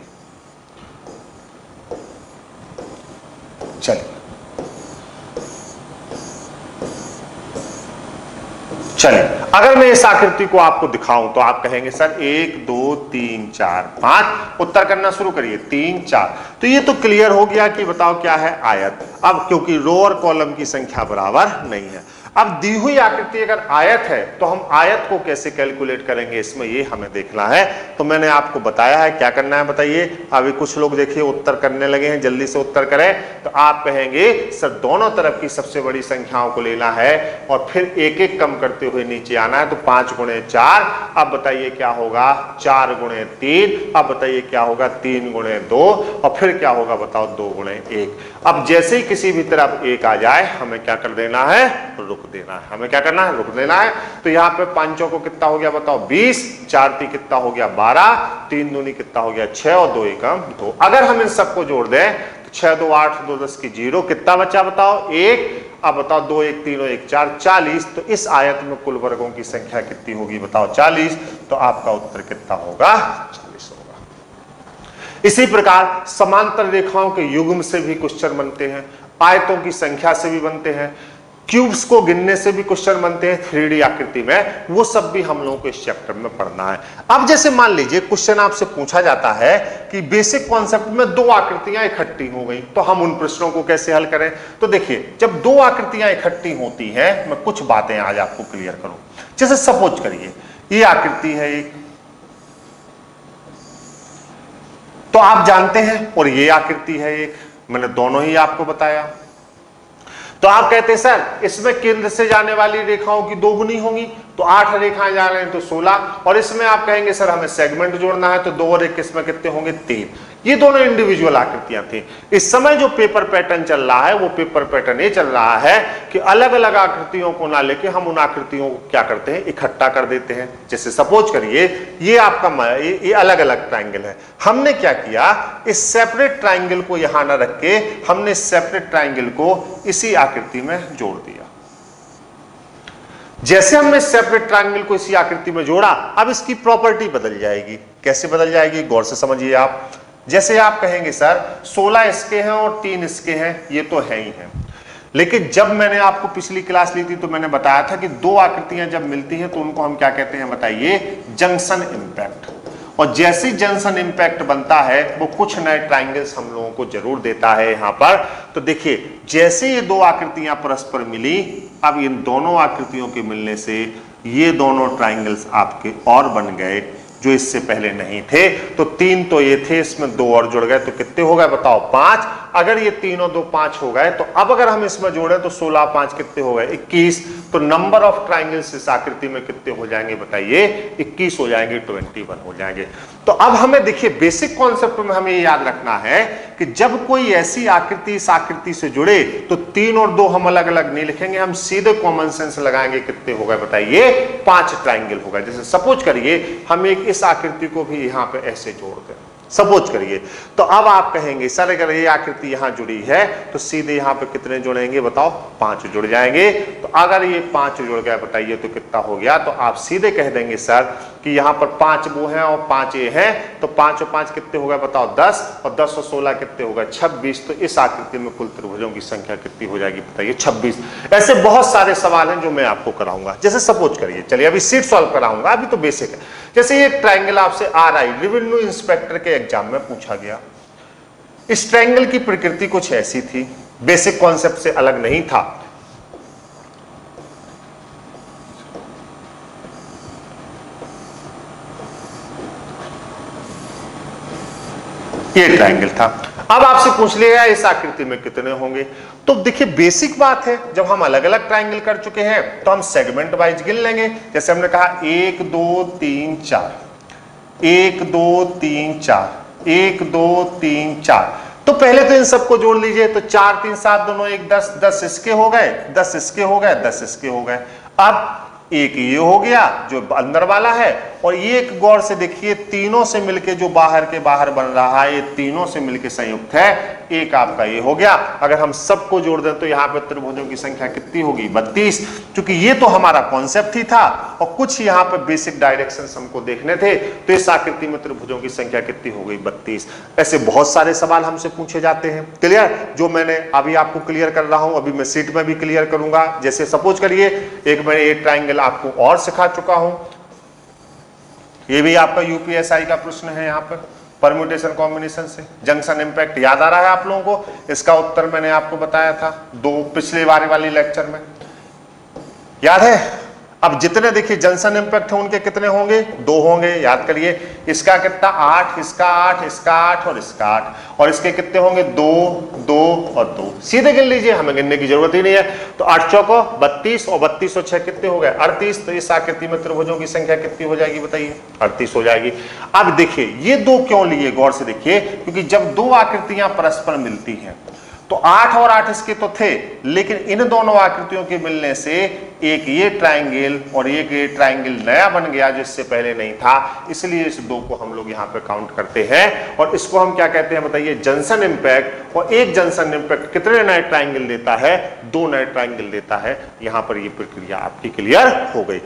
चलिए अगर मैं इस आकृति को आपको दिखाऊं तो आप कहेंगे सर 1 2 3 4 5, उत्तर करना शुरू करिए। 3 4, तो ये तो क्लियर हो गया कि बताओ क्या है? आयत। अब क्योंकि रो और कॉलम की संख्या बराबर नहीं है, अब दी हुई आकृति अगर आयत है तो हम आयत को कैसे कैलकुलेट करेंगे, इसमें ये हमें देखना है। तो मैंने आपको बताया है क्या करना है, बताइए। अभी कुछ लोग देखिए उत्तर करने लगे हैं, जल्दी से उत्तर करें। तो आप कहेंगे सर दोनों तरफ की सबसे बड़ी संख्याओं को लेना है और फिर एक एक कम करते हुए नीचे आना है। तो 5 गुणे 4, अब बताइए क्या होगा? 4 गुणे 3, अब बताइए क्या होगा? 3 गुणे 2, और फिर क्या होगा बताओ? 2 गुणे 1। अब जैसे ही किसी भी तरफ 1 आ जाए हमें क्या कर देना है? रुक देना है। हमें क्या करना है? रुक देना है। तो यहाँ पे 5 को कितना हो गया बताओ? 20, 4 3 कितना हो गया? 12, 3 दूनी कितना हो गया? 6, और 2 एकम 2। अगर हम इन सबको जोड़ दें तो 6 2 8 2 10 की 0, कितना बचा बताओ? 1। अब बताओ 2 1 3 और 1 4, 40। तो इस आयत में कुल वर्गों की संख्या कितनी होगी बताओ? 40। तो आपका उत्तर कितना होगा? 40 होगा। इसी प्रकार समांतर रेखाओं के युग्म से भी क्वेश्चन बनते हैं, आयतों की संख्या से भी बनते हैं, क्यूब्स को गिनने से भी क्वेश्चन बनते हैं 3D आकृति में। वो सब भी हम लोगों को इस चैप्टर में पढ़ना है। अब जैसे मान लीजिए क्वेश्चन आपसे पूछा जाता है कि बेसिक कॉन्सेप्ट में 2 आकृतियां इकट्ठी हो गई, तो हम उन प्रश्नों को कैसे हल करें। तो देखिए जब 2 आकृतियां इकट्ठी होती हैं, मैं कुछ बातें आज आपको क्लियर करूं। जैसे सपोज करिए ये आकृति है एक, तो आप जानते हैं, और ये आकृति है एक, मैंने दोनों ही आपको बताया। तो आप कहते हैं सर इसमें केंद्र से जाने वाली रेखाओं की 2 गुनी होंगी, तो 8 रेखाएं जा रहे हैं तो 16, और इसमें आप कहेंगे सर हमें सेगमेंट जोड़ना है तो 2 और 1 इसमें कितने होंगे? 3। ये दोनों इंडिविजुअल आकृतियां थी। इस समय जो पेपर पैटर्न चल रहा है वो पेपर पैटर्न ये चल रहा है कि अलग अलग आकृतियों को ना लेके हम उन आकृतियों को क्या करते हैं? इकट्ठा कर देते हैं। जैसे सपोज करिए ये आपका ये अलग अलग ट्राइंगल है, हमने क्या किया? इस सेपरेट ट्राइंगल को यहां ना रख के हमने सेपरेट ट्राइंगल को इसी आकृति में जोड़ दिया। जैसे हमने सेपरेट ट्राइंगल को इसी आकृति में जोड़ा, अब इसकी प्रॉपर्टी बदल जाएगी। कैसे बदल जाएगी? गौर से समझिए आप। जैसे आप कहेंगे सर 16 इसके हैं और 3 इसके हैं, ये तो है ही है, लेकिन जब मैंने आपको पिछली क्लास ली थी तो मैंने बताया था कि 2 आकृतियां जब मिलती हैं तो उनको हम क्या कहते हैं बताइए? Junction impact. और जैसे जंक्शन इंपैक्ट बनता है वो कुछ नए ट्राइंगल्स हम लोगों को जरूर देता है यहां पर। तो देखिए जैसे ये 2 आकृतियां परस्पर मिली, अब इन दोनों आकृतियों के मिलने से ये दोनों ट्राइंगल्स आपके और बन गए जो इससे पहले नहीं थे। तो 3 तो ये थे, इसमें 2 और जुड़ गए, तो कितने हो गए बताओ? 5। अगर ये 3 और 2 5 हो गए, तो अब अगर हम इसमें जोड़े तो 16 5 कितने हो गए? 21। तो नंबर ऑफ ट्राइंगल्स इस आकृति में कितने हो जाएंगे बताइए? 21 हो जाएंगे, 21 हो जाएंगे। तो अब हमें देखिए बेसिक कॉन्सेप्ट में हमें याद रखना है कि जब कोई ऐसी आकृति इस आकृति से जुड़े तो 3 और 2 हम अलग अलग नहीं लिखेंगे, हम सीधे कॉमन सेंस लगाएंगे। कितने हो गए बताइए? 5 ट्राइंगल हो गए। जैसे सपोज करिए हम एक इस आकृति को भी यहां पे ऐसे जोड़ दें, सपोज करिए। तो अब आप कहेंगे सर अगर ये आकृति यहां जुड़ी है तो सीधे यहां पे कितने जुड़ेंगे बताओ? 5 जुड़ जाएंगे। तो अगर ये 5 जुड़ गया बताइए तो कितना हो गया? तो आप सीधे कह देंगे सर कि यहां पर 5 वो हैं और 5 ये हैं, तो 5 और 5 कितने हो गए बताओ? 10, और 10 और 16 कितने हो गए? 26। तो इस आकृति में कुल त्रिभुजों की संख्या कितनी हो जाएगी बताइए? 26। ऐसे बहुत सारे सवाल हैं जो मैं आपको कराऊंगा। जैसे सपोज करिए, चलिए अभी सीट सॉल्व कराऊंगा, अभी तो बेसिक है। जैसे ये ट्राइंगल आपसे RI रेवेन्यू इंस्पेक्टर के एग्जाम में पूछा गया। इस ट्रायंगल की प्रकृति कुछ ऐसी थी, बेसिक कॉन्सेप्ट से अलग नहीं था। ये ट्रायंगल था। अब आपसे पूछ लिया इस आकृति में कितने होंगे? तो देखिए बेसिक बात है, जब हम अलग अलग ट्रायंगल कर चुके हैं तो हम सेगमेंट वाइज गिन लेंगे। जैसे हमने कहा 1 2 3 4, 1 2 3 4, 1 2 3 4। तो पहले तो इन सबको जोड़ लीजिए। तो 4 3 7 दोनों 1 10, 10 इसके हो गए, 10 इसके हो गए, 10 इसके हो गए। अब एक ये हो गया जो अंदर वाला है, और ये एक गौर से देखिए तीनों से मिलके जो बाहर के बाहर बन रहा है, ये तीनों से मिलके संयुक्त है, एक आपका ये हो गया। अगर हम सबको जोड़ दें तो यहाँ पे त्रिभुजों की संख्या कितनी होगी? 32। क्योंकि ये तो हमारा कॉन्सेप्ट ही था और कुछ यहाँ पे बेसिक डायरेक्शंस हमको देखने थे, तो इस आकृति में त्रिभुजों की संख्या कितनी हो गई? 32। ऐसे बहुत सारे सवाल हमसे पूछे जाते हैं। क्लियर? जो मैंने अभी आपको क्लियर कर रहा हूं, अभी मैं सीट में भी क्लियर करूंगा। जैसे सपोज करिए एक मैं एक ट्राइंगल आपको और सिखा चुका हूं, ये भी आपका यूपीएसआई का प्रश्न है। यहाँ पर परम्यूटेशन कॉम्बिनेशन से जंक्शन इंपैक्ट याद आ रहा है आप लोगों को? इसका उत्तर मैंने आपको बताया था पिछले बार वाली लेक्चर में, याद है? अब जितने देखिए जंक्शन इंपैक्ट है उनके कितने होंगे? 2 होंगे, याद करिए। इसका कितना? 8, इसका 8, इसका 8 और इसका 8, और इसके कितने होंगे? 2, 2 और 2। सीधे गिन लीजिए, हमें गिनने की जरूरत ही नहीं है। तो 8 चौको 32 और 32 और 6 कितने हो गए? 38। तो इस आकृति में त्रिभुजों की संख्या कितनी हो जाएगी बताइए? 38 हो जाएगी। अब देखिए ये 2 क्यों लिए, गौर से देखिए, क्योंकि जब 2 आकृतियां परस्पर मिलती हैं तो 8 और 8 इसके तो थे, लेकिन इन दोनों आकृतियों के मिलने से एक ये ट्राइंगल और एक ये ट्राइंगल नया बन गया जिससे पहले नहीं था, इसलिए इस 2 को हम लोग यहाँ पे काउंट करते हैं। और इसको हम क्या कहते हैं बताइए? Junction impact. और एक जंक्शन इंपैक्ट कितने नए ट्राइंगल देता है? 2 नए ट्राइंगल देता है। यहां पर ये प्रक्रिया आपकी क्लियर हो गई।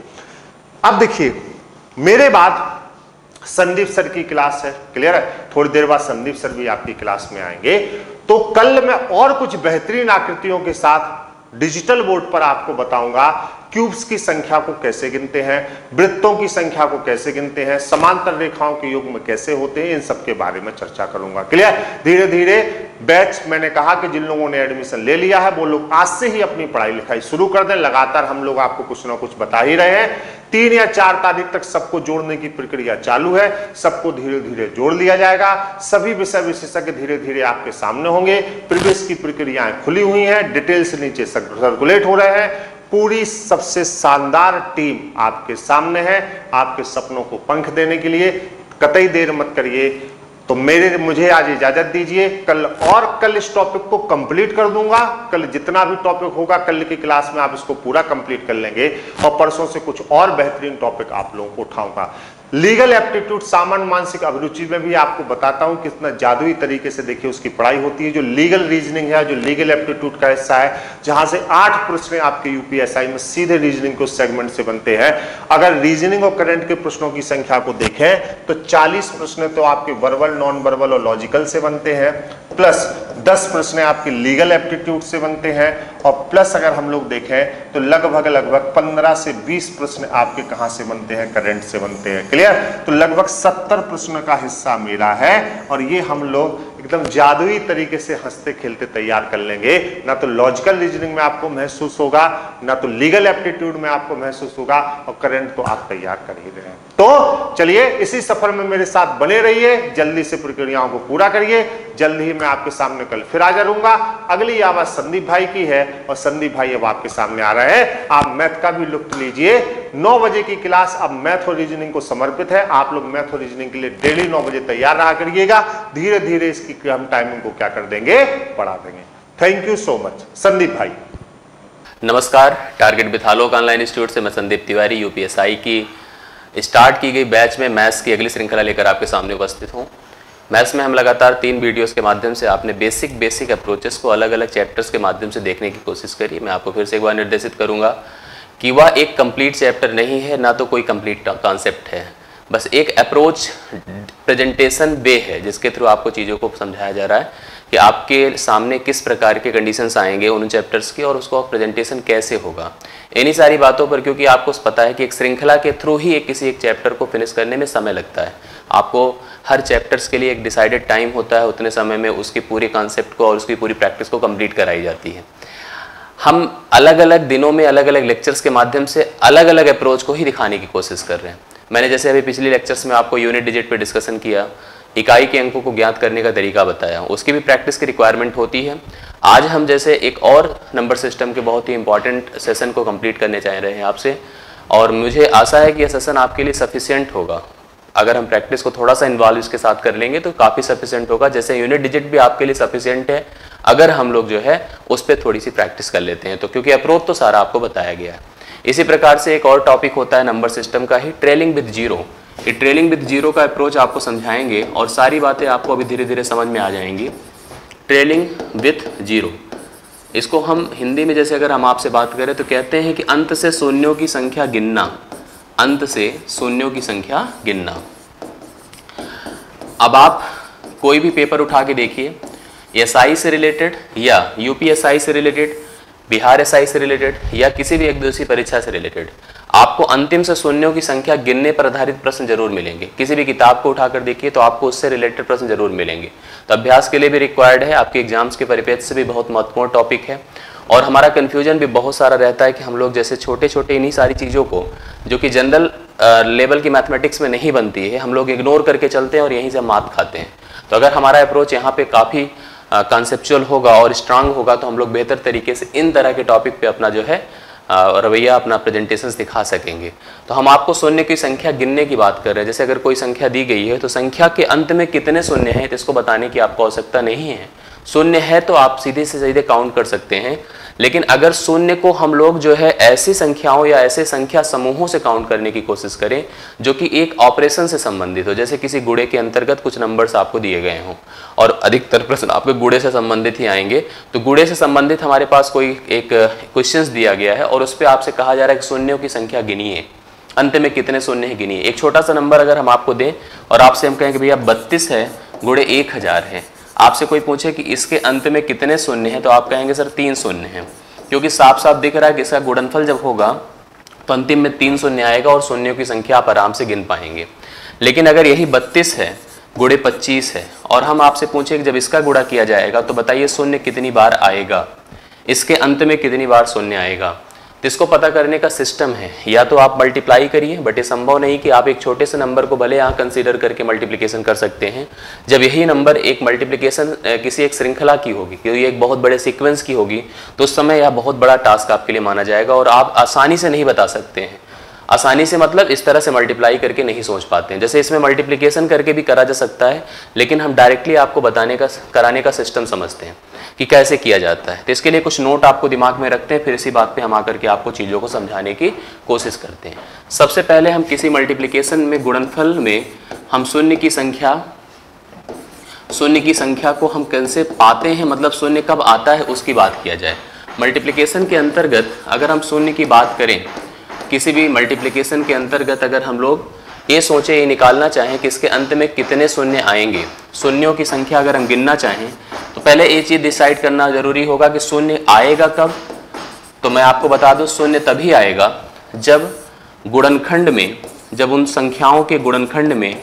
अब देखिए मेरे बाद संदीप सर की क्लास है, क्लियर है? थोड़ी देर बाद संदीप सर भी आपकी क्लास में आएंगे। तो कल मैं और कुछ बेहतरीन आकृतियों के साथ डिजिटल बोर्ड पर आपको बताऊंगा क्यूब्स की संख्या को कैसे गिनते हैं, वृत्तों की संख्या को कैसे गिनते हैं, समांतर रेखाओं के युग्म कैसे होते हैं, इन सब के बारे में चर्चा करूंगा। क्लियर? धीरे धीरे बैच, मैंने कहा कि जिन लोगों ने एडमिशन ले लिया है वो लोग आज से ही अपनी पढ़ाई लिखाई शुरू कर दें। लगातार हम लोग आपको कुछ ना कुछ बता ही रहे हैं। 3 या 4 तारीख तक सबको जोड़ने की प्रक्रिया चालू है, सबको धीरे धीरे जोड़ लिया जाएगा। सभी विषय विशेषज्ञ धीरे धीरे आपके सामने होंगे। प्रवेश की प्रक्रियाएं खुली हुई हैं, डिटेल्स नीचे सर्कुलेट हो रहे हैं। पूरी सबसे शानदार टीम आपके सामने है, आपके सपनों को पंख देने के लिए। कतई देर मत करिए। तो मुझे आज इजाजत दीजिए। कल इस टॉपिक को कंप्लीट कर दूंगा। कल जितना भी टॉपिक होगा कल की क्लास में आप इसको पूरा कंप्लीट कर लेंगे, और परसों से कुछ और बेहतरीन टॉपिक आप लोगों को उठाऊंगा। लीगल एप्टीट्यूड, सामान्य मानसिक अभिरुचि में भी आपको बताता हूं कितना जादुई तरीके से देखिए उसकी पढ़ाई होती है। जो लीगल रीजनिंग है, जो लीगल एप्टीट्यूड का हिस्सा है, जहां से 8 प्रश्न आपके यूपीएसआई में सीधे रीजनिंग के सेगमेंट से बनते हैं। अगर रीजनिंग और करंट के प्रश्नों की संख्या को देखें तो 40 प्रश्न तो आपके वर्बल, नॉन वर्बल और लॉजिकल से बनते हैं, प्लस 10 प्रश्न आपके लीगल एप्टीट्यूड से बनते हैं, और प्लस अगर हम लोग देखें तो लगभग 15 से 20 प्रश्न आपके कहां से बनते हैं? करंट से बनते हैं। क्लियर? तो लगभग 70 प्रश्न का हिस्सा मेरा है, और ये हम लोग एकदम जादुई तरीके से हंसते खेलते तैयार कर लेंगे। ना तो लॉजिकल रीजनिंग में आपको महसूस होगा, ना तो लीगल एप्टीट्यूड में आपको महसूस होगा, और करंट तो आप तैयार कर ही रहे हैं। तो चलिए इसी सफर में मेरे साथ बने रहिए, जल्दी से प्रक्रियाओं को पूरा करिए। जल्दी ही मैं आपके सामने कल फिर हाजिर रहूंगा। अगली आवाज संदीप भाई की है, और संदीप भाई अब आपके सामने आ रहे हैं। आप मैथ का भी लुत्फ लीजिए। 9 बजे की क्लास अब मैथ और रीजनिंग को समर्पित है। आप लोग मैथ और रीजनिंग के लिए डेली 9 बजे तैयार रहा करिएगा। धीरे धीरे इसकी हम टाइमिंग को क्या कर देंगे? बढ़ा देंगे। Thank you so much. Sandeep भाई नमस्कार। Target with Alok online institute से मैं संदीप तिवारी यूपीएसआई की स्टार्ट की गई बैच में मैथ्स की अगली श्रृंखला लेकर आपके सामने उपस्थित हूँ। मैथ्स में हम लगातार 3 वीडियोस के माध्यम से आपने बेसिक अप्रोचेस को अलग अलग चैप्टर्स के माध्यम से देखने की कोशिश करी। मैं आपको फिर से एक बार निर्देशित करूँगा कि वह एक कंप्लीट चैप्टर नहीं है, ना तो कोई कंप्लीट कॉन्सेप्ट है, बस एक अप्रोच प्रेजेंटेशन वे है जिसके थ्रू आपको चीज़ों को समझाया जा रहा है कि आपके सामने किस प्रकार के कंडीशंस आएंगे उन चैप्टर्स की, और उसको प्रेजेंटेशन कैसे होगा, इन्हीं सारी बातों पर। क्योंकि आपको पता है कि एक श्रृंखला के थ्रू ही किसी एक चैप्टर को फिनिश करने में समय लगता है। आपको हर चैप्टर्स के लिए एक डिसाइडेड टाइम होता है, उतने समय में उसकी पूरी कॉन्सेप्ट को और उसकी पूरी प्रैक्टिस को कंप्लीट कराई जाती है। हम अलग अलग दिनों में अलग अलग लेक्चर्स के माध्यम से अलग अलग अप्रोच को ही दिखाने की कोशिश कर रहे हैं। मैंने जैसे अभी पिछले लेक्चर्स में आपको यूनिट डिजिट पे डिस्कशन किया, इकाई के अंकों को ज्ञात करने का तरीका बताया, उसकी भी प्रैक्टिस की रिक्वायरमेंट होती है। आज हम जैसे एक और नंबर सिस्टम के बहुत ही इंपॉर्टेंट सेशन को कंप्लीट करने चाह रहे हैं आपसे, और मुझे आशा है कि यह सेशन आपके लिए सफिशिएंट होगा। अगर हम प्रैक्टिस को थोड़ा सा इन्वॉल्व इसके साथ कर लेंगे तो काफ़ी सफिशिएंट होगा। जैसे यूनिट डिजिट भी आपके लिए सफिशिएंट है अगर हम लोग जो है उस पर थोड़ी सी प्रैक्टिस कर लेते हैं तो, क्योंकि अप्रोच तो सारा आपको बताया गया है। इसी प्रकार से एक और टॉपिक होता है नंबर सिस्टम का ही, ट्रेलिंग विद जीरो। ये ट्रेलिंग विद जीरो का अप्रोच आपको समझाएंगे और सारी बातें आपको अभी धीरे धीरे समझ में आ जाएंगी। ट्रेलिंग विथ जीरो, इसको हम हिंदी में जैसे अगर हम आपसे बात करें तो कहते हैं कि अंत से शून्यों की संख्या गिनना, अंत से शून्यों की संख्या गिनना। अब आप कोई भी पेपर उठा के देखिए, एसआई से रिलेटेड या यूपीएसआई से रिलेटेड, बिहार एसआई से रिलेटेड या किसी भी एक दिवसीय परीक्षा से रिलेटेड, आपको अंतिम से शून्यों की संख्या गिनने पर आधारित प्रश्न जरूर मिलेंगे। किसी भी किताब को उठाकर देखिए तो आपको उससे रिलेटेड प्रश्न जरूर मिलेंगे। तो अभ्यास के लिए भी रिक्वायर्ड है, आपके एग्जाम्स के परिप्रेक्ष्य से भी बहुत महत्वपूर्ण टॉपिक है। और हमारा कन्फ्यूजन भी बहुत सारा रहता है कि हम लोग जैसे छोटे छोटे इन्हीं सारी चीज़ों को जो कि जनरल लेवल की मैथमेटिक्स में नहीं बनती है, हम लोग इग्नोर करके चलते हैं और यहीं से मात खाते हैं। तो अगर हमारा अप्रोच यहाँ पे काफ़ी कॉन्सेप्चुअल होगा और स्ट्रांग होगा तो हम लोग बेहतर तरीके से इन तरह के टॉपिक पे अपना जो है रवैया, अपना प्रेजेंटेशंस दिखा सकेंगे। तो हम आपको शून्य की संख्या गिनने की बात कर रहे हैं। जैसे अगर कोई संख्या दी गई है तो संख्या के अंत में कितने शून्य हैं तो इसको बताने की आपको आवश्यकता नहीं है। शून्य है तो आप सीधे से सीधे काउंट कर सकते हैं, लेकिन अगर शून्य को हम लोग जो है ऐसी संख्याओं या ऐसे संख्या समूहों से काउंट करने की कोशिश करें जो कि एक ऑपरेशन से संबंधित हो, जैसे किसी गुणे के अंतर्गत कुछ नंबर्स आपको दिए गए हों और अधिकतर प्रश्न आपके गुणे से संबंधित ही आएंगे। तो गुणे से संबंधित हमारे पास कोई एक क्वेश्चंस दिया गया है और उस पर आपसे कहा जा रहा है कि शून्यों की संख्या गिनिए, अंत में कितने शून्य है गिनिए। एक छोटा सा नंबर अगर हम आपको दें और आपसे हम कहें कि भैया 32 है गुणे 1000 है, आपसे कोई पूछे कि इसके अंत में कितने शून्य हैं तो आप कहेंगे सर 3 शून्य हैं, क्योंकि साफ साफ दिख रहा है कि इसका गुणनफल जब होगा तो अंतिम में 3 शून्य आएगा और शून्यों की संख्या आप आराम से गिन पाएंगे। लेकिन अगर यही 32 है गुणे 25 है और हम आपसे पूछे कि जब इसका गुणा किया जाएगा तो बताइए शून्य कितनी बार आएगा, इसके अंत में कितनी बार शून्य आएगा। तो इसको पता करने का सिस्टम है, या तो आप मल्टीप्लाई करिए, बट ये संभव नहीं कि आप एक छोटे से नंबर को भले यहाँ कंसीडर करके मल्टीप्लिकेशन कर सकते हैं। जब यही नंबर एक मल्टीप्लिकेशन किसी एक श्रृंखला की होगी, क्योंकि एक बहुत बड़े सीक्वेंस की होगी, तो उस समय यह बहुत बड़ा टास्क आपके लिए माना जाएगा और आप आसानी से नहीं बता सकते हैं। आसानी से मतलब इस तरह से मल्टीप्लाई करके नहीं सोच पाते हैं। जैसे इसमें मल्टीप्लिकेशन करके भी करा जा सकता है, लेकिन हम डायरेक्टली आपको कराने का सिस्टम समझते हैं कि कैसे किया जाता है। तो इसके लिए कुछ नोट आपको दिमाग में रखते हैं, फिर इसी बात पे हम आकर के आपको चीज़ों को समझाने की कोशिश करते हैं। सबसे पहले हम किसी मल्टीप्लिकेशन में गुणनफल में हम शून्य की संख्या को हम कैसे पाते हैं, मतलब शून्य कब आता है उसकी बात किया जाए। मल्टीप्लिकेशन के अंतर्गत अगर हम शून्य की बात करें, किसी भी मल्टीप्लिकेशन के अंतर्गत अगर हम लोग ये सोचें, ये निकालना चाहें कि इसके अंत में कितने शून्य आएंगे, शून्यों की संख्या अगर हम गिनना चाहें तो पहले ये चीज़ डिसाइड करना जरूरी होगा कि शून्य आएगा कब। तो मैं आपको बता दूं, शून्य तभी आएगा जब गुणनखंड में, जब उन संख्याओं के गुणनखंड में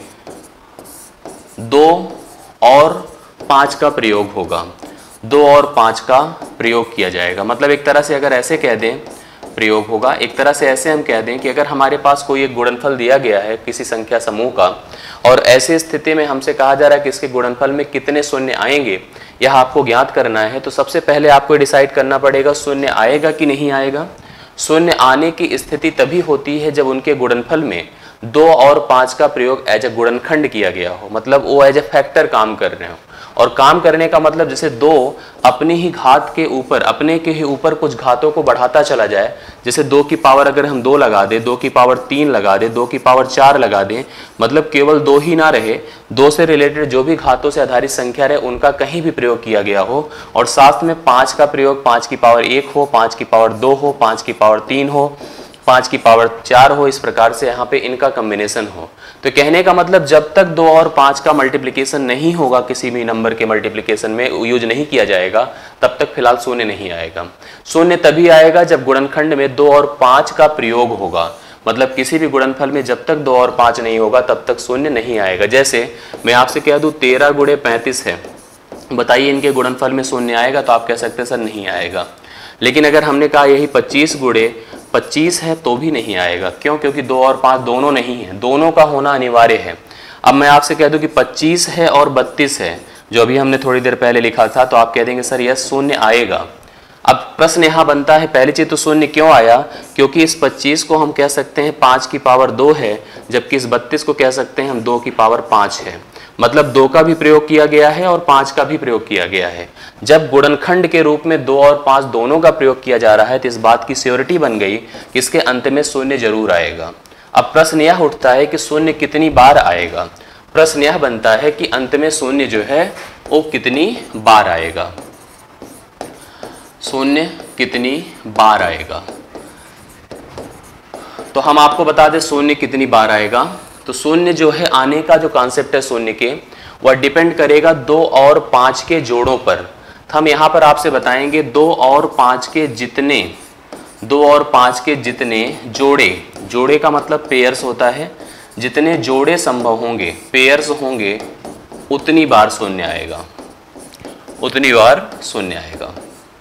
2 और 5 का प्रयोग होगा, 2 और 5 का प्रयोग किया जाएगा। मतलब एक तरह से अगर ऐसे कह दें प्रयोग होगा, एक तरह से ऐसे हम कह दें कि अगर हमारे पास कोई एक गुणनफल दिया गया है किसी संख्या समूह का और ऐसे स्थिति में हमसे कहा जा रहा है कि इसके गुणनफल में कितने शून्य आएंगे, यह आपको ज्ञात करना है, तो सबसे पहले आपको डिसाइड करना पड़ेगा शून्य आएगा कि नहीं आएगा। शून्य आने की स्थिति तभी होती है जब उनके गुणनफल में 2 और 5 का प्रयोग एज ए गुणनखंड किया गया हो, मतलब वो एज ए फैक्टर काम कर रहे हो। और काम करने का मतलब जैसे 2 अपनी ही घात के ऊपर, अपने के ही ऊपर कुछ घातों को बढ़ाता चला जाए, जैसे 2 की पावर अगर हम 2 लगा दें, 2 की पावर 3 लगा दें, 2 की पावर 4 लगा दें, मतलब केवल 2 ही ना रहे, 2 से रिलेटेड जो भी घातों से आधारित संख्या रहे उनका कहीं भी प्रयोग किया गया हो, और साथ में 5 का प्रयोग 5 की पावर 1 हो, 5 की पावर 2 हो, 5 की पावर 3 हो, 5 की पावर 4 हो, इस प्रकार से यहाँ पे इनका कॉम्बिनेशन हो। तो कहने का मतलब जब तक 2 और 5 का मल्टीप्लिकेशन नहीं होगा, किसी भी नंबर के मल्टीप्लिकेशन में यूज नहीं किया जाएगा, तब तक फिलहाल शून्य नहीं आएगा। शून्य तभी आएगा जब गुणनखंड में 2 और 5 का प्रयोग होगा, मतलब किसी भी गुणनफल में जब तक 2 और 5 नहीं होगा तब तक शून्य नहीं आएगा। जैसे मैं आपसे कह दूं 13 गुणे 35 है, बताइए इनके गुणनफल में शून्य आएगा, तो आप कह सकते हैं सर नहीं आएगा। लेकिन अगर हमने कहा यही 25 गुणे 25 है तो भी नहीं आएगा। क्यों? क्योंकि 2 और 5 दोनों नहीं है, दोनों का होना अनिवार्य है। अब मैं आपसे कह दूं कि 25 है और 32 है, जो अभी हमने थोड़ी देर पहले लिखा था, तो आप कह देंगे सर यह शून्य आएगा। अब प्रश्न यहाँ बनता है, पहली चीज तो शून्य क्यों आया? क्योंकि इस 25 को हम कह सकते हैं 5 की पावर 2 है, जबकि इस 32 को कह सकते हैं हम 2 की पावर 5 है। मतलब 2 का भी प्रयोग किया गया है और 5 का भी प्रयोग किया गया है। जब गुणनखंड के रूप में 2 और 5 दोनों का प्रयोग किया जा रहा है तो इस बात की श्योरिटी बन गई कि इसके अंत में शून्य जरूर आएगा। अब प्रश्न यह उठता है कि शून्य कितनी बार आएगा। प्रश्न यह बनता है कि अंत में शून्य जो है वो कितनी बार आएगा, शून्य कितनी बार आएगा। तो हम आपको बता दें शून्य कितनी बार आएगा। तो शून्य जो है आने का जो कॉन्सेप्ट है शून्य के, वह डिपेंड करेगा 2 और 5 के जोड़ों पर। तो हम यहाँ पर आपसे बताएंगे 2 और 5 के जितने जोड़े का मतलब पेयर्स होता है, जितने जोड़े संभव होंगे, पेयर्स होंगे, उतनी बार शून्य आएगा, उतनी बार शून्य आएगा।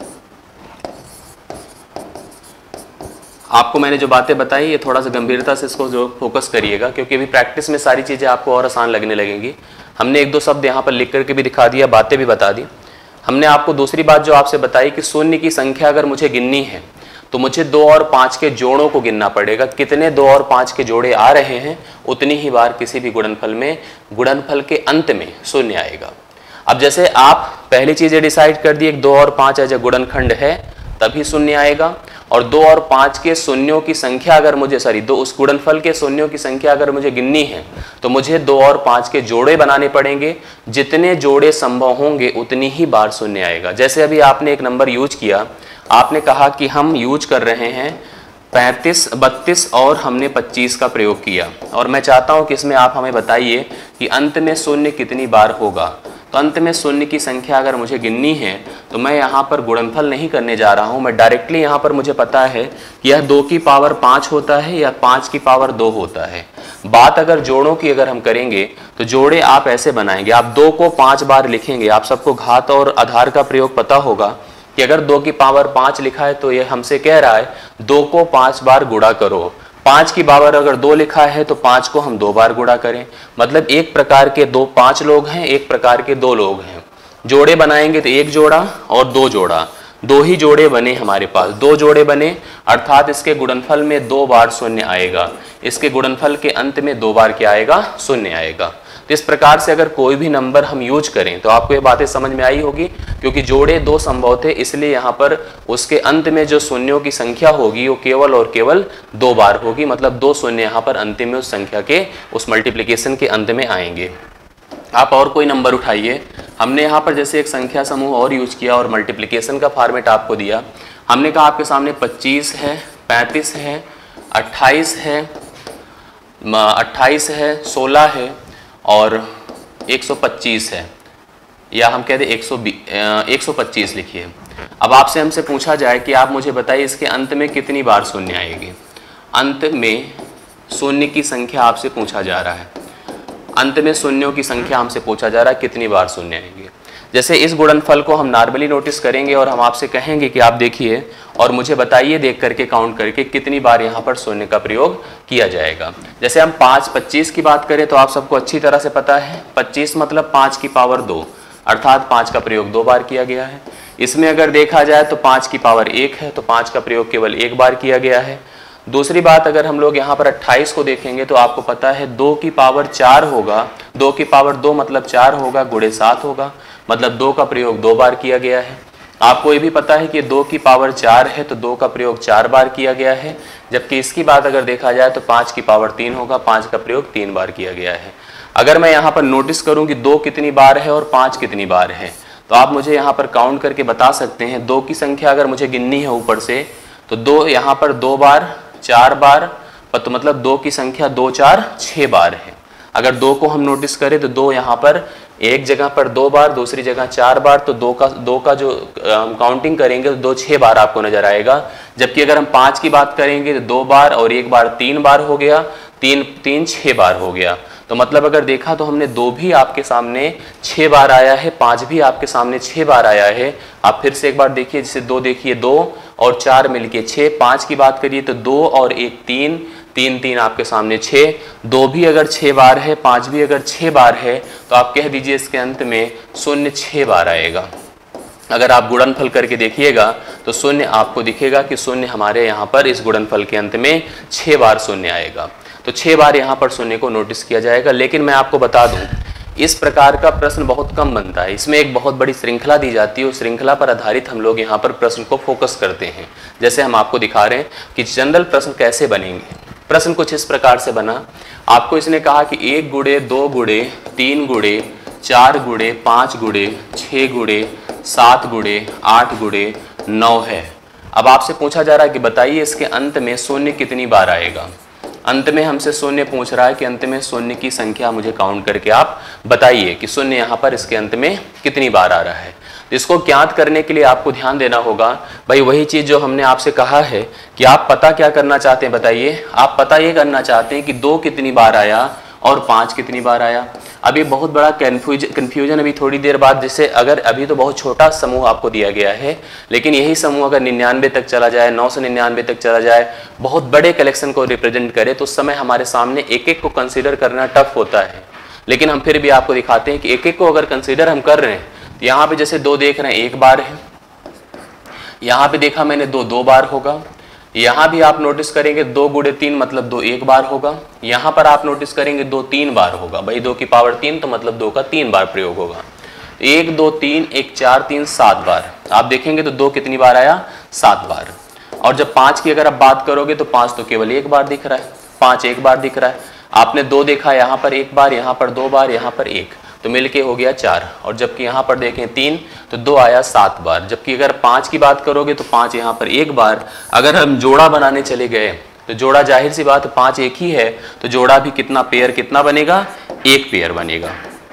आपको मैंने जो बातें बताई ये थोड़ा सा गंभीरता से इसको जो फोकस करिएगा, क्योंकि अभी प्रैक्टिस में सारी चीज़ें आपको और आसान लगने लगेंगी। हमने 1-2 शब्द यहाँ पर लिख करके भी दिखा दिया, बातें भी बता दी। हमने आपको दूसरी बात जो आपसे बताई कि शून्य की संख्या अगर मुझे गिननी है तो मुझे 2 और 5 के जोड़ों को गिनना पड़ेगा। कितने 2 और 5 के जोड़े आ रहे हैं उतनी ही बार किसी भी गुणनफल में गुणनफल के अंत में शून्य आएगा। अब जैसे आप पहली चीज़ें डिसाइड कर दी 2 और 5 एज ए गुणनखंड है तभी शून्य आएगा, और 2 और 5 के शून्यों की संख्या अगर मुझे उस गुणनफल के शून्यों की संख्या अगर मुझे गिननी है तो मुझे 2 और 5 के जोड़े बनाने पड़ेंगे। जितने जोड़े संभव होंगे उतनी ही बार शून्य आएगा। जैसे अभी आपने एक नंबर यूज किया, आपने कहा कि हम यूज कर रहे हैं 35, 32 और हमने 25 का प्रयोग किया, और मैं चाहता हूं कि इसमें आप हमें बताइए कि अंत में शून्य कितनी बार होगा। तो अंत में शून्य की संख्या अगर मुझे गिननी है तो मैं यहाँ पर गुणनफल नहीं करने जा रहा हूँ, मैं डायरेक्टली यहाँ पर मुझे पता है कि यह 2 की पावर 5 होता है या 5 की पावर 2 होता है। बात अगर जोड़ों की अगर हम करेंगे तो जोड़े आप ऐसे बनाएंगे, आप 2 को 5 बार लिखेंगे। आप सबको घात और आधार का प्रयोग पता होगा कि अगर 2 की पावर 5 लिखा है तो यह हमसे कह रहा है 2 को 5 बार गुणा करो। 5 की पावर अगर 2 लिखा है तो 5 को हम 2 बार गुणा करें। मतलब एक प्रकार के 5 लोग हैं, एक प्रकार के 2 लोग हैं। जोड़े बनाएंगे तो 1 जोड़ा और 2 जोड़ा, 2 ही जोड़े बने हमारे पास, 2 जोड़े बने, अर्थात इसके गुणनफल में 2 बार शून्य आएगा। इसके गुणनफल के अंत में 2 बार क्या आएगा, शून्य आएगा। तो इस प्रकार से अगर कोई भी नंबर हम यूज करें तो आपको ये बातें समझ में आई होगी, क्योंकि जोड़े 2 संभव थे, इसलिए यहाँ पर उसके अंत में जो शून्यों की संख्या होगी वो केवल और केवल 2 बार होगी। मतलब 2 शून्य यहाँ पर अंतिम में उस संख्या के, उस मल्टीप्लिकेशन के अंत में आएंगे। आप और कोई नंबर उठाइए। हमने यहाँ पर जैसे एक संख्या समूह और यूज किया और मल्टीप्लिकेशन का फॉर्मेट आपको दिया। हमने कहा आपके सामने 25 है, 35 है, 28 है, 16 है और 125 है, या हम कह दें 125 लिखिए। अब आपसे हमसे पूछा जाए कि आप मुझे बताइए इसके अंत में कितनी बार शून्य आएगी। अंत में शून्य की संख्या आपसे पूछा जा रहा है, अंत में शून्यों की संख्या हमसे पूछा जा रहा है कितनी बार शून्य आएंगे। जैसे इस गुणनफल को हम नॉर्मली नोटिस करेंगे और हम आपसे कहेंगे कि आप देखिए और मुझे बताइए देख करके काउंट करके कितनी बार यहाँ पर शून्य का प्रयोग किया जाएगा। जैसे हम 25 की बात करें तो आप सबको अच्छी तरह से पता है 25 मतलब 5 की पावर 2, अर्थात 5 का प्रयोग 2 बार किया गया है। इसमें अगर देखा जाए तो 5 की पावर 1 है तो 5 का प्रयोग केवल 1 बार किया गया है। दूसरी बात अगर हम लोग यहाँ पर 28 को देखेंगे तो आपको पता है 2 की पावर 4 होगा, 2 की पावर 2 मतलब 4 होगा, गुणे 7 होगा, मतलब 2 का प्रयोग 2 बार किया गया है। आपको ये भी पता है कि 2 की पावर 4 है तो 2 का प्रयोग 4 बार किया गया है, जबकि इसकी बात अगर देखा जाए तो 5 की पावर 3 होगा, 5 का प्रयोग 3 बार किया गया है। अगर मैं यहाँ पर नोटिस करूँ कि 2 कितनी बार है और 5 कितनी बार है तो आप मुझे यहाँ पर काउंट करके बता सकते हैं। 2 की संख्या अगर मुझे गिननी है ऊपर से तो 2 यहाँ पर 2 बार, 4 बार, तो मतलब 2 की संख्या 2 4 6 बार है। अगर 2 को हम नोटिस करें तो 2 यहाँ पर एक जगह पर 2 बार, दूसरी जगह 4 बार, तो 2 का जो हम काउंटिंग करेंगे तो 2 6 बार आपको नजर आएगा। जबकि अगर हम 5 की बात करेंगे तो 2 बार और 1 बार 3 बार हो गया, 3 6 बार हो गया। तो मतलब अगर देखा तो हमने 2 भी आपके सामने 6 बार आया है, 5 भी आपके सामने 6 बार आया है। आप फिर से एक बार देखिए, जैसे 2 देखिए 2 और 4 मिलके 6, 5 की बात करिए तो 2 और 1 3, 3 आपके सामने 6, 2 भी अगर 6 बार है, 5 भी अगर 6 बार है तो आप कह दीजिए इसके अंत में शून्य 6 बार आएगा। अगर आप गुणनफल करके देखिएगा तो शून्य आपको दिखेगा कि शून्य हमारे यहाँ पर इस गुणनफल के अंत में 6 बार शून्य आएगा। तो 6 बार यहाँ पर शून्य को नोटिस किया जाएगा। लेकिन मैं आपको बता दूं इस प्रकार का प्रश्न बहुत कम बनता है। इसमें एक बहुत बड़ी श्रृंखला दी जाती है, उस श्रृंखला पर आधारित हम लोग यहाँ पर प्रश्न को फोकस करते हैं। जैसे हम आपको दिखा रहे हैं कि जनरल प्रश्न कैसे बनेंगे। प्रश्न कुछ इस प्रकार से बना, आपको इसने कहा कि 1 गुणे 2 गुणे 3 गुणे 4 गुणे 5 गुणे 6 गुणे 7 गुणे 8 गुणे 9 है। अब आपसे पूछा जा रहा है कि बताइए इसके अंत में शून्य कितनी बार आएगा। अंत में हमसे शून्य पूछ रहा है कि अंत में शून्य की संख्या मुझे काउंट करके आप बताइए कि शून्य यहाँ पर इसके अंत में कितनी बार आ रहा है। इसको ज्ञात करने के लिए आपको ध्यान देना होगा, भाई वही चीज जो हमने आपसे कहा है कि आप पता क्या करना चाहते हैं, बताइए। आप पता ये करना चाहते हैं कि 2 कितनी बार आया और 5 कितनी बार आया। अभी बहुत बड़ा कन्फ्यूजन अभी थोड़ी देर बाद, जैसे अगर अभी तो बहुत छोटा समूह आपको दिया गया है, लेकिन यही समूह अगर 99 तक चला जाए, 999 तक चला जाए, बहुत बड़े कलेक्शन को रिप्रेजेंट करे, तो उस समय हमारे सामने एक एक को कंसीडर करना टफ होता है। लेकिन हम फिर भी आपको दिखाते हैं कि एक एक को अगर कंसीडर हम कर रहे हैं, तो यहाँ पे जैसे 2 देख रहे हैं 1 बार है, यहाँ पे देखा मैंने 2 बार होगा, यहाँ भी आप नोटिस करेंगे 2 गुणे 3 मतलब 2 1 बार होगा, यहाँ पर आप नोटिस करेंगे 2 3 बार होगा। भाई 2 की पावर 3 तो मतलब 2 का 3 बार प्रयोग होगा। 1 2 3 1 4 3 7 बार आप देखेंगे तो 2 कितनी बार आया, 7 बार। और जब 5 की अगर आप बात करोगे तो 5 तो केवल 1 बार दिख रहा है, 5 1 बार दिख रहा है। आपने 2 देखा, यहाँ पर 1 बार, यहाँ पर 2 बार, यहाँ पर 1, तो मिलके हो गया 4। और जबकि यहाँ पर देखें 3 तो 2 आया 7 बार। जबकि अगर 5 की बात करोगे तो 5 यहाँ पर 1 बार। अगर हम जोड़ा बनाने चले गए तो जोड़ा जाहिर सी बात 5 एक ही है, तो जोड़ा भी कितना पेयर कितना बनेगा, 1 पेयर बनेगा।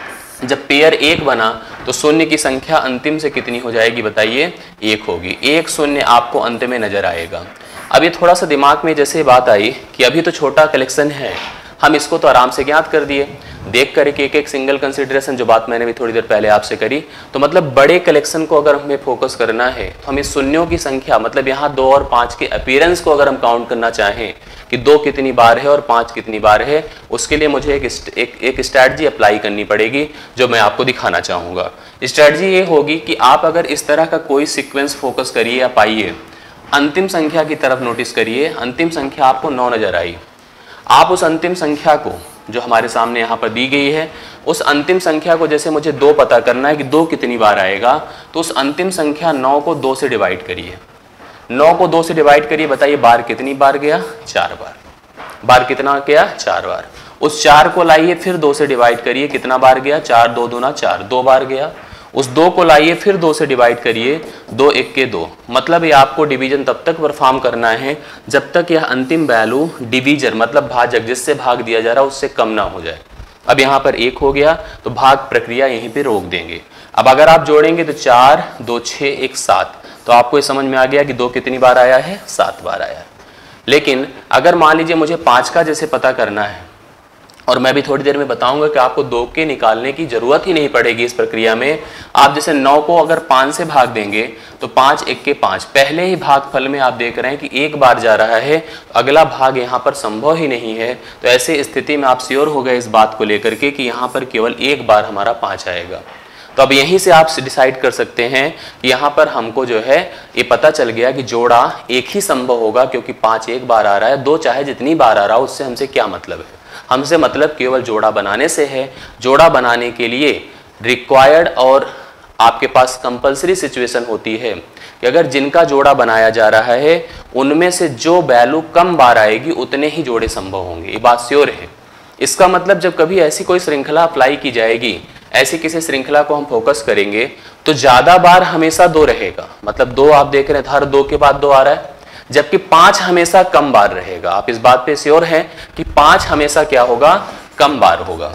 जब पेयर 1 बना तो शून्य की संख्या अंतिम से कितनी हो जाएगी, बताइए, 1 होगी। 1 शून्य आपको अंत में नजर आएगा। अब ये थोड़ा सा दिमाग में जैसे बात आई कि अभी तो छोटा कलेक्शन है, हम इसको तो आराम से ज्ञात कर दिए, देख कर एक एक सिंगल कंसिडरेशन, जो बात मैंने भी थोड़ी देर पहले आपसे करी। तो मतलब बड़े कलेक्शन को अगर हमें फोकस करना है तो हमें शून्यों की संख्या, मतलब यहाँ 2 और 5 के अपीयरेंस को अगर हम काउंट करना चाहें कि 2 कितनी बार है और 5 कितनी बार है, उसके लिए मुझे एक स्ट्रैटेजी अप्लाई करनी पड़ेगी, जो मैं आपको दिखाना चाहूँगा। स्ट्रैटेजी ये होगी कि आप अगर इस तरह का कोई सीक्वेंस फोकस करिए या पाइए, अंतिम संख्या की तरफ नोटिस करिए, अंतिम संख्या आपको 9 नजर आई। आप उस अंतिम संख्या को जो हमारे सामने यहाँ पर दी गई है, उस अंतिम संख्या को, जैसे मुझे 2 पता करना है कि 2 कितनी बार आएगा, तो उस अंतिम संख्या 9 को 2 से डिवाइड करिए। 9 को 2 से डिवाइड करिए, बताइए बार कितनी बार गया, 4 बार। बार कितना गया, 4 बार। उस 4 को लाइए फिर 2 से डिवाइड करिए, कितना बार गया, 4 2 दूना 4, 2 बार गया। उस 2 को लाइए फिर 2 से डिवाइड करिए, 2 1 के 2, मतलब ये आपको डिवीजन तब तक परफॉर्म करना है जब तक यह अंतिम वैल्यू डिवीजर मतलब भाजक जिससे भाग दिया जा रहा है उससे कम ना हो जाए। अब यहाँ पर 1 हो गया तो भाग प्रक्रिया यहीं पे रोक देंगे। अब अगर आप जोड़ेंगे तो 4 2 6 1 7, तो आपको ये समझ में आ गया कि 2 कितनी बार आया है, 7 बार आया है। लेकिन अगर मान लीजिए मुझे 5 का जैसे पता करना है, और मैं भी थोड़ी देर में बताऊंगा कि आपको 2 के निकालने की जरूरत ही नहीं पड़ेगी इस प्रक्रिया में। आप जैसे 9 को अगर 5 से भाग देंगे तो 5 1 के 5, पहले ही भागफल में आप देख रहे हैं कि 1 बार जा रहा है, अगला भाग यहाँ पर संभव ही नहीं है। तो ऐसे स्थिति में आप श्योर हो गए इस बात को लेकर के कि यहाँ पर केवल 1 बार हमारा 5 आएगा। तो अब यहीं से आप डिसाइड कर सकते हैं कि यहाँ पर हमको जो है ये पता चल गया कि जोड़ा एक ही संभव होगा, क्योंकि 5 1 बार आ रहा है, 2 चाहे जितनी बार आ रहा हो उससे हमसे क्या मतलब है, हमसे मतलब केवल जोड़ा बनाने से है। जोड़ा बनाने के लिए रिक्वायर्ड और आपके पास कंपलसरी सिचुएशन होती है कि अगर जिनका जोड़ा बनाया जा रहा है उनमें से जो वैल्यू कम बार आएगी उतने ही जोड़े संभव होंगे, ये बात श्योर है। इसका मतलब जब कभी ऐसी कोई श्रृंखला अप्लाई की जाएगी, ऐसी किसी श्रृंखला को हम फोकस करेंगे, तो ज्यादा बार हमेशा 2 रहेगा, मतलब 2 आप देख रहे हैं हर 2 के बाद 2 आ रहा है, जबकि 5 हमेशा कम बार रहेगा। आप इस बात पे श्योर हैं कि 5 हमेशा क्या होगा, कम बार होगा।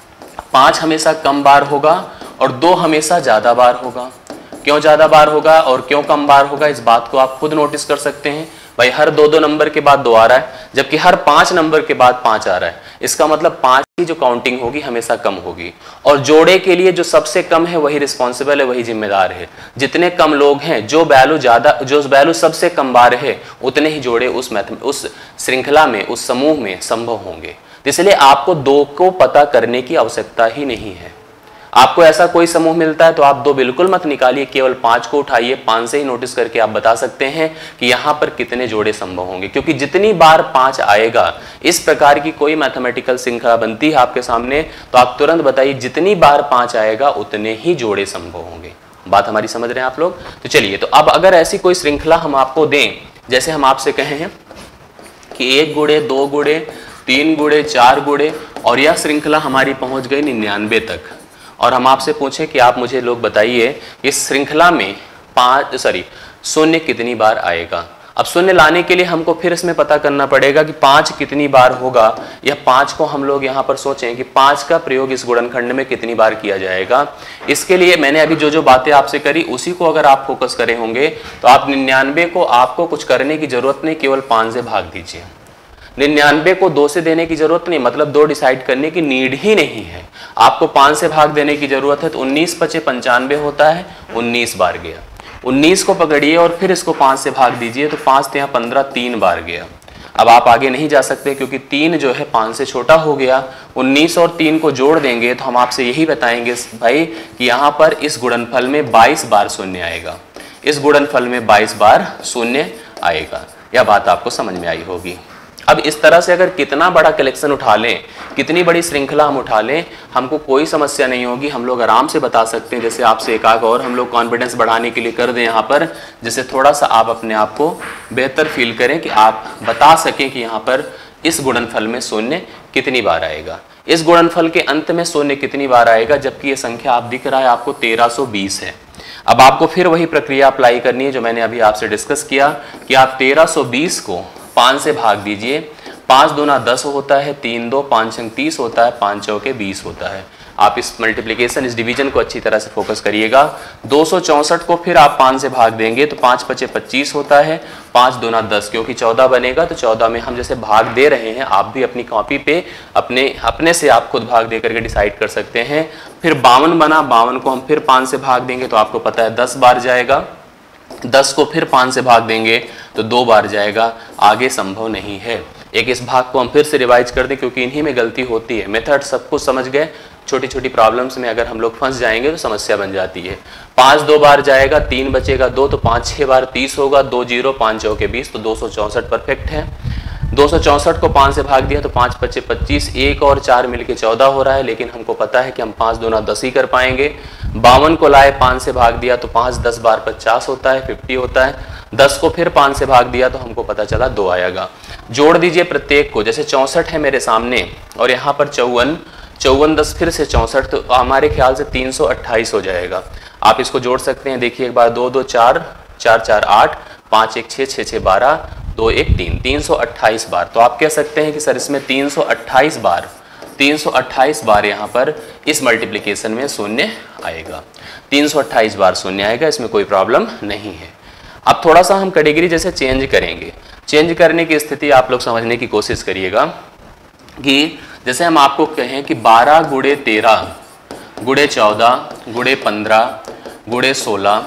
5 हमेशा कम बार होगा और 2 hमेशा ज्यादा बार होगा। क्यों ज्यादा बार होगा और क्यों कम बार होगा, इस बात को आप खुद नोटिस कर सकते हैं। भाई हर 2 नंबर के बाद 2 आ रहा है, जबकि हर 5 नंबर के बाद 5 आ रहा है। इसका मतलब 5 की जो काउंटिंग होगी हमेशा कम होगी, और जोड़े के लिए जो सबसे कम है वही रिस्पॉन्सिबल है, वही जिम्मेदार है। जितने कम लोग हैं, जो वैल्यू सबसे कम बार है, उतने ही जोड़े उस श्रृंखला में, उस समूह में संभव होंगे। इसलिए आपको 2 को पता करने की आवश्यकता ही नहीं है। आपको ऐसा कोई समूह मिलता है तो आप 2 बिल्कुल मत निकालिए, केवल 5 को उठाइए। 5 से ही नोटिस करके आप बता सकते हैं कि यहाँ पर कितने जोड़े संभव होंगे, क्योंकि जितनी बार 5 आएगा, इस प्रकार की कोई मैथमेटिकल श्रृंखला बनती है आपके सामने, तो आप तुरंत बताइए जितनी बार 5 आएगा उतने ही जोड़े संभव होंगे। बात हमारी समझ रहे हैं आप लोग? तो चलिए, तो अब अगर ऐसी कोई श्रृंखला हम आपको दें, जैसे हम आपसे कहे हैं कि 1 गुणे 2 गुणे 3 गुणे 4 गुणे, और यह श्रृंखला हमारी पहुंच गई 99 तक, और हम आपसे पूछें कि आप मुझे लोग बताइए इस श्रृंखला में शून्य कितनी बार आएगा। अब शून्य लाने के लिए हमको फिर इसमें पता करना पड़ेगा कि 5 कितनी बार होगा, या 5 को हम लोग यहाँ पर सोचें कि 5 का प्रयोग इस गुणनखंड में कितनी बार किया जाएगा। इसके लिए मैंने अभी जो बातें आपसे करी उसी को अगर आप फोकस करे होंगे तो आप 99 को आपको कुछ करने की जरूरत नहीं, केवल 5 से भाग दीजिए। 99 को 2 से देने की जरूरत नहीं, मतलब 2 डिसाइड करने की नीड ही नहीं है, आपको 5 से भाग देने की जरूरत है। तो 19 × 5 = 95 होता है, 19 बार गया। 19 को पकड़िए और फिर इसको 5 से भाग दीजिए, तो 5 × 15 3 बार गया। अब आप आगे नहीं जा सकते क्योंकि 3 जो है 5 से छोटा हो गया। 19 और 3 को जोड़ देंगे तो हम आपसे यही बताएंगे भाई कि यहाँ पर इस गुणनफल में 22 बार शून्य आएगा, इस गुणनफल में 22 बार शून्य आएगा। यह बात आपको समझ में आई होगी। अब इस तरह से अगर कितना बड़ा कलेक्शन उठा लें, कितनी बड़ी श्रृंखला हम उठा लें, हमको कोई समस्या नहीं होगी, हम लोग आराम से बता सकते हैं। जैसे आपसे एक आग और हम लोग कॉन्फिडेंस बढ़ाने के लिए कर दें यहाँ पर, जैसे थोड़ा सा आप अपने आप को बेहतर फील करें कि आप बता सकें कि यहाँ पर इस गुणनफल में शून्य कितनी बार आएगा, इस गुणनफल के अंत में शून्य कितनी बार आएगा, जबकि ये संख्या आप दिख रहा है आपको 1320 है। अब आपको फिर वही प्रक्रिया अप्लाई करनी है जो मैंने अभी आपसे डिस्कस किया कि आप 1320 को 5 से भाग दीजिए। 5 दूना 10 होता है, 3 2 5 6 30 होता है, 5 चौके 20 होता है। आप इस मल्टीप्लिकेशन, इस डिवीजन को अच्छी तरह से फोकस करिएगा। 264 को फिर आप 5 से भाग देंगे तो 5 × 5 = 25 होता है, 5 दूना 10, क्योंकि 14 बनेगा तो 14 में हम जैसे भाग दे रहे हैं, आप भी अपनी कॉपी पे अपने से आप खुद भाग दे करके डिसाइड कर सकते हैं। फिर 52 बना, 52 को हम फिर 5 से भाग देंगे तो आपको पता है 10 बार जाएगा। 10 को फिर 5 से भाग देंगे तो 2 बार जाएगा, आगे संभव नहीं है। एक इस भाग को हम फिर से रिवाइज कर दें क्योंकि इन्हीं में गलती होती है। मेथड सब कुछ समझ गए, छोटी छोटी प्रॉब्लम्स में अगर हम लोग फंस जाएंगे तो समस्या बन जाती है। 5 2 बार जाएगा, 3 बचेगा 2, तो 5 6 बार 30 होगा, 2 0 5 चौके 20, तो 264 परफेक्ट है। 264 को 5 से भाग दिया तो 5 × 5 = 25, 1 और 4 मिलके 14 हो रहा है, लेकिन हमको पता है कि हम 5 दूना 10 ही कर पाएंगे। 52 को लाए 5 से भाग दिया तो 5 10 बार 50 होता है, 50 होता है। 10 को फिर 5 से भाग दिया तो हमको पता चला 2 आएगा। जोड़ दीजिए प्रत्येक को, जैसे 64 है मेरे सामने और यहाँ पर 54 10 फिर से 64, तो हमारे ख्याल से 328 हो जाएगा। आप इसको जोड़ सकते हैं, देखिए एक बार 2 2 4 4 4 8 5 1 6 6 6 12 2 1 3 328 बार। तो आप कह सकते हैं कि सर इसमें 328 बार यहाँ पर इस मल्टीप्लिकेशन में शून्य आएगा, 328 बार शून्य आएगा, इसमें कोई प्रॉब्लम नहीं है। अब थोड़ा सा हम कैटेगरी जैसे चेंज करेंगे। चेंज करने की स्थिति आप लोग समझने की कोशिश करिएगा कि जैसे हम आपको कहें कि 12 × 13 × 14 × 15 × 16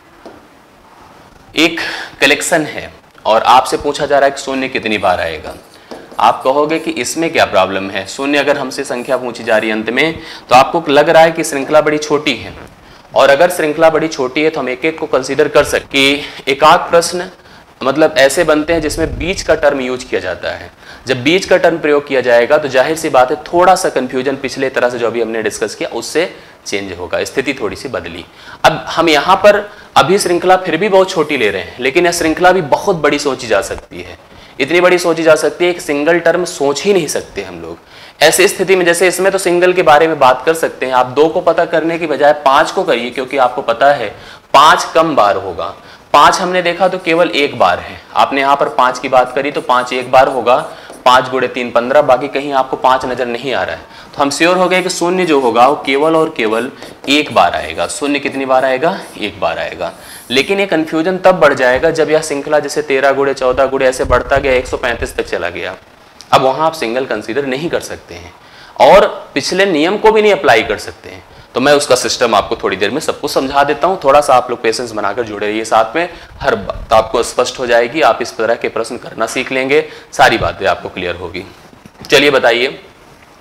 एक कलेक्शन है और आपसे पूछा जा रहा है कि शून्य कितनी बार आएगा। आप कहोगे कि इसमें क्या प्रॉब्लम है, शून्य अगर हमसे संख्या पूछी जा रही है अंत में, तो आपको लग रहा है कि श्रृंखला बड़ी छोटी है, और अगर श्रृंखला बड़ी छोटी है तो हम एक एक को कंसीडर कर सकते कि एकाक प्रश्न मतलब ऐसे बनते हैं जिसमें बीच का टर्म यूज किया जाता है। जब बीच का टर्म प्रयोग किया जाएगा तो जाहिर सी बात है थोड़ा सा कंफ्यूजन पिछले तरह से जो अभी हमने डिस्कस किया उससे चेंज होगा, स्थिति थोड़ी सी बदली। अब हम यहाँ पर अभी श्रृंखला फिर भी बहुत छोटी ले रहे हैं, लेकिन यह श्रृंखला भी बहुत बड़ी सोची जा सकती है, इतनी बड़ी सोची जा सकती है एक सिंगल टर्म सोच ही नहीं सकते हम लोग। ऐसी स्थिति में जैसे इसमें तो सिंगल के बारे में बात कर सकते हैं, आप 2 को पता करने की बजाय 5 को करिए, क्योंकि आपको पता है 5 कम बार होगा। 5 हमने देखा तो केवल 1 बार है, आपने यहाँ पर 5 की बात करी तो 5 1 बार होगा, 5 × 3 15, बाकी कहीं आपको 5 नजर नहीं आ रहा है, तो हम श्योर हो गए कि शून्य जो होगा वो केवल और केवल 1 बार आएगा। शून्य कितनी बार आएगा? 1 बार आएगा। लेकिन ये कंफ्यूजन तब बढ़ जाएगा जब यह श्रृंखला जैसे 13 × 14 × ऐसे बढ़ता गया 135 तक चला गया, अब वहां आप सिंगल कंसीडर नहीं कर सकते हैं और पिछले नियम को भी नहीं अप्लाई कर सकते हैं। तो मैं उसका सिस्टम आपको थोड़ी देर में सब कुछ समझा देता हूं, थोड़ा सा आप लोग पेशेंस बनाकर जुड़े रहिए साथ में, हर बात आपको स्पष्ट हो जाएगी, आप इस तरह के प्रश्न करना सीख लेंगे, सारी बातें आपको क्लियर होगी। चलिए बताइए,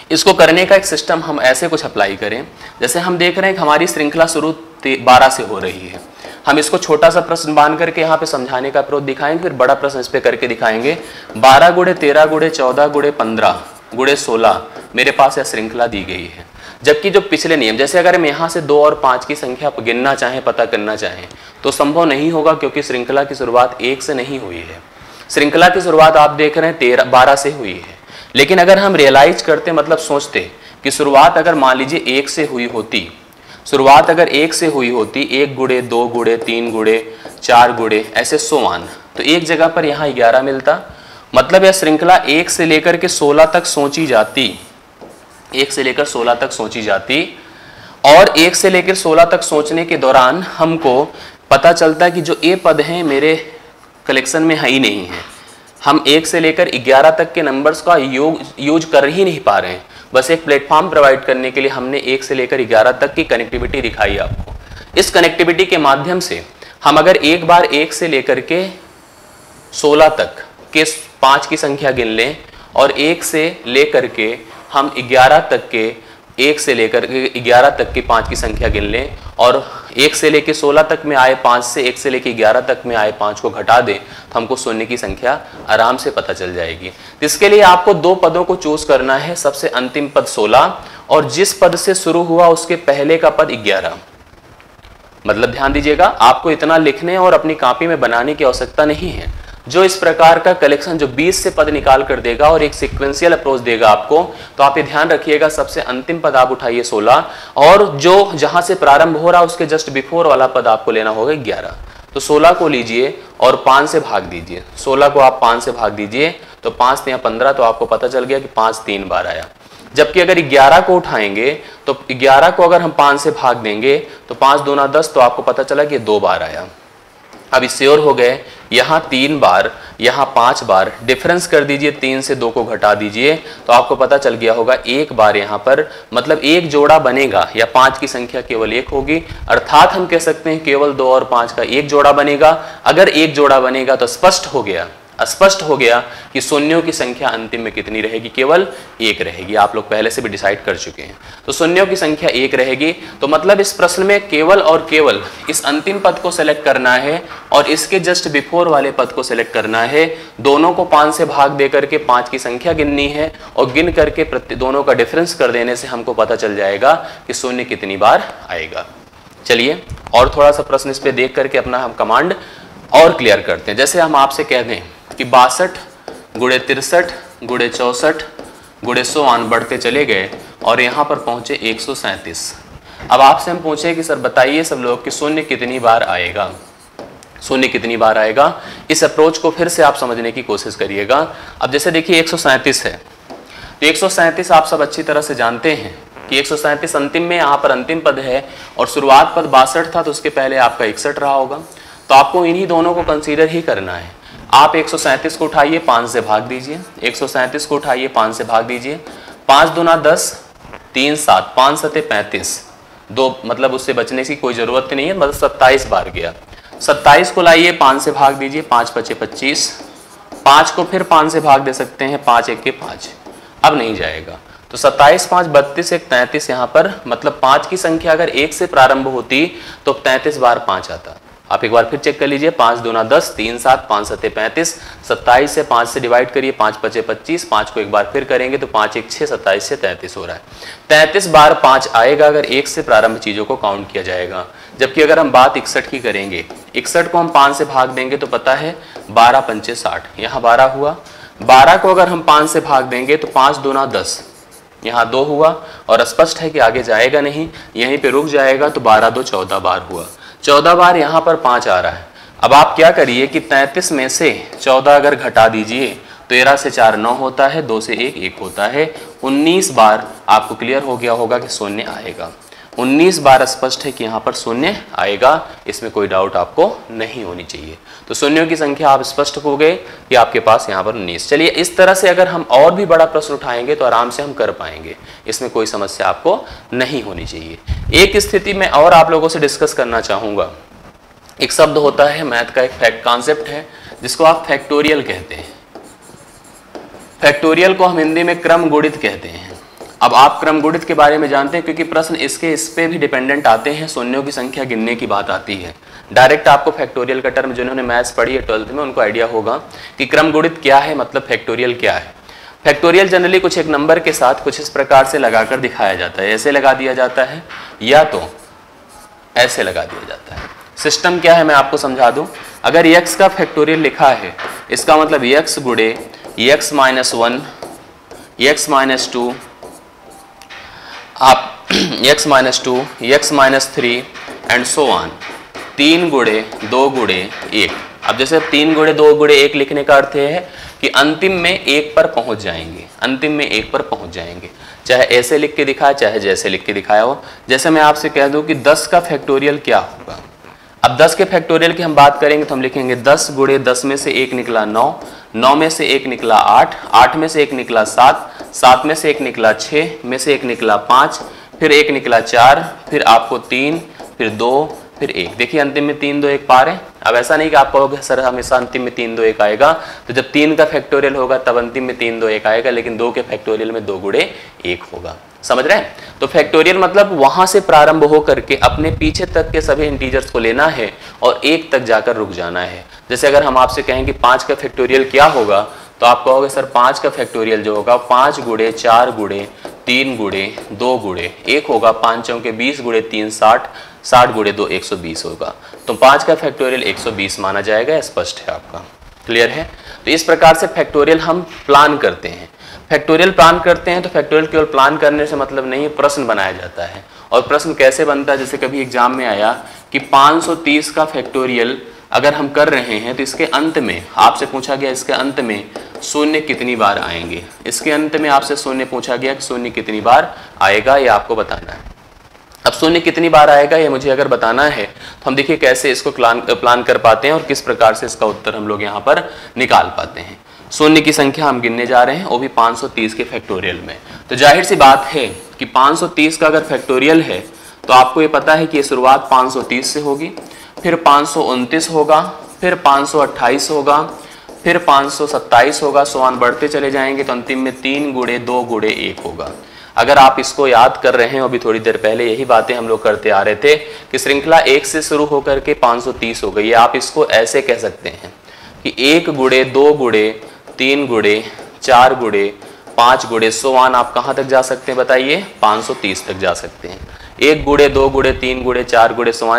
इसको करने का एक सिस्टम हम ऐसे कुछ अप्लाई करें, जैसे हम देख रहे हैं कि हमारी श्रृंखला शुरू 12 से हो रही है। हम इसको छोटा सा प्रश्न बांध करके यहाँ पे समझाने का प्रयोग दिखाएंगे, फिर बड़ा प्रश्न इस पे करके दिखाएंगे। 12 गुणे 13 गुणे 14 गुणे 15 गुणे 16 मेरे पास यह श्रृंखला दी गई है। जबकि जो पिछले नियम, जैसे अगर हम यहाँ से 2 और 5 की संख्या गिनना चाहें, पता करना चाहें, तो संभव नहीं होगा, क्योंकि श्रृंखला की शुरुआत 1 से नहीं हुई है। श्रृंखला की शुरुआत आप देख रहे हैं 12 से हुई है। लेकिन अगर हम रियलाइज करते, मतलब सोचते कि शुरुआत अगर मान लीजिए 1 से हुई होती, शुरुआत अगर 1 से हुई होती, 1 गुणे 2 गुणे 3 गुणे 4 गुणे ऐसे सोमान, तो एक जगह पर यहाँ 11 मिलता। मतलब यह श्रृंखला 1 से लेकर के 16 तक सोची जाती, 1 से लेकर 16 तक सोची जाती, और 1 से लेकर 16 तक सोचने के दौरान हमको पता चलता कि जो ए पद हैं मेरे कलेक्शन में है ही नहीं है। हम 1 से लेकर 11 तक के नंबर्स का यूज कर ही नहीं पा रहे हैं। बस एक प्लेटफॉर्म प्रोवाइड करने के लिए हमने 1 से लेकर 11 तक की कनेक्टिविटी दिखाई आपको। इस कनेक्टिविटी के माध्यम से हम अगर एक बार 1 से लेकर के 16 तक के 5 की संख्या गिन लें, और 1 से लेकर के हम 11 तक के 1 से लेकर के 11 तक की 5 की संख्या गिन लें, और 1 से लेकर 16 तक में आए 5 से 1 से लेकर 11 तक में आए 5 को घटा दें, तो हमको शून्य की संख्या आराम से पता चल जाएगी। इसके लिए आपको 2 पदों को चूज करना है। सबसे अंतिम पद 16, और जिस पद से शुरू हुआ उसके पहले का पद 11। मतलब ध्यान दीजिएगा, आपको इतना लिखने और अपनी कॉपी में बनाने की आवश्यकता नहीं है। जो इस प्रकार का कलेक्शन जो 20 से पद निकाल कर देगा और एक सीक्वेंशियल अप्रोच देगा आपको, तो आप ये ध्यान रखिएगा, सबसे अंतिम पद आप उठाइए 16, और जो जहां से प्रारंभ हो रहा है उसके जस्ट बिफोर वाला पद आपको लेना होगा 11। तो 16 को लीजिए और 5 से भाग दीजिए। 16 को आप 5 से भाग दीजिए तो 5 या 15, तो आपको पता चल गया कि 5 3 बार आया। जबकि अगर 11 को उठाएंगे तो 11 को अगर हम 5 से भाग देंगे तो 5 दूना 10, तो आपको पता चला कि 2 बार आया। अब इससे और हो गए, यहाँ 3 बार, यहाँ 5 बार, डिफरेंस कर दीजिए, 3 से 2 को घटा दीजिए, तो आपको पता चल गया होगा 1 बार यहाँ पर, मतलब एक जोड़ा बनेगा, या 5 की संख्या केवल 1 होगी। अर्थात हम कह सकते हैं केवल 2 और 5 का एक जोड़ा बनेगा। अगर एक जोड़ा बनेगा तो स्पष्ट हो गया कि शून्यों की संख्या अंतिम में कितनी रहेगी, केवल 1 रहेगी। आप लोग पहले से भी डिसाइड कर चुके हैं। तो शून्यों की संख्या 1 रहेगी। तो मतलब इस प्रश्न में केवल और केवल इस अंतिम पद को सेलेक्ट करना है और इसके जस्ट बिफोर वाले पद को सेलेक्ट करना है। दोनों को 5 से भाग दे करके 5 की संख्या गिननी है, और गिन करके दोनों का डिफरेंस कर देने से हमको पता चल जाएगा कि शून्य कितनी बार आएगा। चलिए और थोड़ा सा प्रश्न इस पे देख करके अपना हम कमांड और क्लियर करते हैं। जैसे हम आपसे कह दें कि 62 गुणे 63 गुणे 64 गुणे 100 बढ़ते चले गए और यहाँ पर पहुंचे 137। अब आपसे हम पूछे कि सर बताइए सब लोग कि शून्य कितनी बार आएगा, शून्य कितनी बार आएगा। इस अप्रोच को फिर से आप समझने की कोशिश करिएगा। अब जैसे देखिए 137 है, तो 137 आप सब अच्छी तरह से जानते हैं कि 137 अंतिम में यहाँ पर अंतिम पद है और शुरुआत पद 62 था, तो उसके पहले आपका 61 रहा होगा। तो आपको इन्हीं दोनों को कंसीडर ही करना है। आप 137 को उठाइए, 5 से भाग दीजिए। 137 को उठाइए, 5 से भाग दीजिए। 5 दूना 10, 3 7, 5 सते 35, 2 मतलब उससे बचने की कोई जरूरत नहीं है, मतलब 27 बार गया। 27 को लाइए, 5 से भाग दीजिए, 5 बचे 25। 5 को फिर 5 से भाग दे सकते हैं, 5 1 के 5, अब नहीं जाएगा। तो 27 5 32 1 33 यहाँ पर, मतलब 5 की संख्या अगर 1 से प्रारंभ होती तो 33 बार 5 आता। आप एक बार फिर चेक कर लीजिए, 5 दूना 10, 3 7, 5 सते 35, 27 से 5 से डिवाइड करिए, 5 बचे 25, 5 को एक बार फिर करेंगे तो 5 1 6, 27 से 33 हो रहा है। 33 बार 5 आएगा अगर 1 से प्रारंभ चीजों को काउंट किया जाएगा। जबकि अगर हम बात 61 की करेंगे, 61 को हम 5 से भाग देंगे तो पता है 12 पंचे 60, यहाँ 12 हुआ। 12 को अगर हम 5 से भाग देंगे तो 5 दूना 10, यहाँ 2 हुआ, और स्पष्ट है कि आगे जाएगा नहीं, यहीं पे रुक जाएगा। तो 12 2 14 बार हुआ। 14 बार यहाँ पर 5 आ रहा है। अब आप क्या करिए कि 33 में से 14 अगर घटा दीजिए, 13 से 4 9 होता है, 2 से 1 1 होता है। 19 बार आपको क्लियर हो गया होगा कि शून्य आएगा। 19 बार स्पष्ट है कि यहाँ पर शून्य आएगा, इसमें कोई डाउट आपको नहीं होनी चाहिए। तो शून्यों की संख्या आप स्पष्ट हो गए कि आपके पास यहाँ पर 19। चलिए इस तरह से अगर हम और भी बड़ा प्रश्न उठाएंगे तो आराम से हम कर पाएंगे, इसमें कोई समस्या आपको नहीं होनी चाहिए। एक स्थिति में और आप लोगों से डिस्कस करना चाहूँगा। एक शब्द होता है मैथ का, एक फैक्ट कॉन्सेप्ट है जिसको आप फैक्टोरियल कहते हैं। फैक्टोरियल को हम हिंदी में क्रम गुणित कहते हैं। अब आप क्रम गुणित के बारे में जानते हैं, क्योंकि प्रश्न इस पे भी डिपेंडेंट आते हैं, शून्यों की संख्या गिनने की बात आती है। डायरेक्ट आपको फैक्टोरियल का टर्म, जिन्होंने मैथ्स पढ़ी है 12th में, उनको आइडिया होगा कि क्रम गुणित क्या है, मतलब फैक्टोरियल क्या है। फैक्टोरियल जनरली कुछ एक नंबर के साथ कुछ इस प्रकार से लगाकर दिखाया जाता है, ऐसे लगा दिया जाता है या तो ऐसे लगा दिया जाता है। सिस्टम क्या है मैं आपको समझा दूं। अगर x का फैक्टोरियल लिखा है, इसका मतलब x गुणे x माइनस 1, x माइनस 2, आप x minus 2, x minus 3 and so on, 3 गुणे 2 गुणे 1। अब जैसे 3 गुणे 2 गुणे 1 लिखने का अर्थ है कि अंतिम में 1 पर पहुंच जाएंगे, अंतिम में 1 पर पहुंच जाएंगे, चाहे ऐसे लिख के दिखाया चाहे जैसे लिख के दिखाया हो। जैसे मैं आपसे कह दूं कि 10 का फैक्टोरियल क्या होगा। अब 10 के फैक्टोरियल की हम बात करेंगे तो हम लिखेंगे 10 गुणे 10 में से 1 निकला 9, 9 में से 1 निकला 8, 8 में से 1 निकला 7, 7 में से 1 निकला 6, में से 1 निकला 5, फिर 1 निकला 4, फिर आपको 3, फिर 2, फिर 1। देखिए अंतिम में 3 2 1 पार है। अब ऐसा नहीं कि आप कहोगे सर हमेशा अंतिम में 3 2 1 आएगा, तो जब 3 का फैक्टोरियल होगा तब अंतिम में 3 2 1 आएगा, लेकिन 2 के फैक्टोरियल में 2 गुणे 1 होगा। समझ रहे हैं? तो फैक्टोरियल मतलब वहां से प्रारंभ हो करके अपने पीछे तक के सभी इंटीजर्स को लेना है और 1 तक जाकर रुक जाना है। जैसे अगर हम आपसे कहें कि 5 का फैक्टोरियल क्या होगा, तो आप कहोगे सर 5 का फैक्टोरियल जो होगा 5 गुणे 4 गुणे 3 गुणे 2 गुणे 1 होगा, 5 चौके 20 गुणे 3 60, 60 गुणे 2 120 होगा। तो 5 का फैक्टोरियल 120 माना जाएगा। स्पष्ट है आपका? क्लियर है? तो इस प्रकार से फैक्टोरियल हम प्लान करते हैं। फैक्टोरियल प्लान करते हैं तो फैक्टोरियल केवल प्लान करने से मतलब नहीं है, प्रश्न बनाया जाता है। और प्रश्न कैसे बनता है, जैसे कभी एग्जाम में आया कि 530 का फैक्टोरियल अगर हम कर रहे हैं तो इसके अंत में आपसे पूछा गया, इसके अंत में शून्य कितनी बार आएंगे। इसके अंत में आपसे शून्य पूछा गया कि शून्य कितनी बार आएगा, ये आपको बताना है। अब शून्य कितनी बार आएगा ये मुझे अगर बताना है तो हम देखिए कैसे इसको प्लान कर पाते हैं और किस प्रकार से इसका उत्तर हम लोग यहाँ पर निकाल पाते हैं। शून्य की संख्या हम गिनने जा रहे हैं, वो भी 530 के फैक्टोरियल में। तो जाहिर सी बात है कि 530 का अगर फैक्टोरियल है तो आपको ये पता है कि ये शुरुआत 530 से होगी, फिर 529 होगा, फिर 528 होगा, फिर 527 होगा, समान बढ़ते चले जाएंगे। तो अंतिम में 3 गुणे 2 गुणे 1 होगा। अगर आप इसको याद कर रहे हैं, अभी थोड़ी देर पहले यही बातें हम लोग करते आ रहे थे कि श्रृंखला 1 से शुरू होकर के 530 हो गई है। आप इसको ऐसे कह सकते हैं कि 1 गुणे 2 गुणे 3 गुणे 4 गुणे 5 गुणे समान आप कहां तक जा सकते हैं बताइए? 530 तक जा सकते हैं। 1 गुणे 2 गुणे 3 गुणे 4 गुणे समान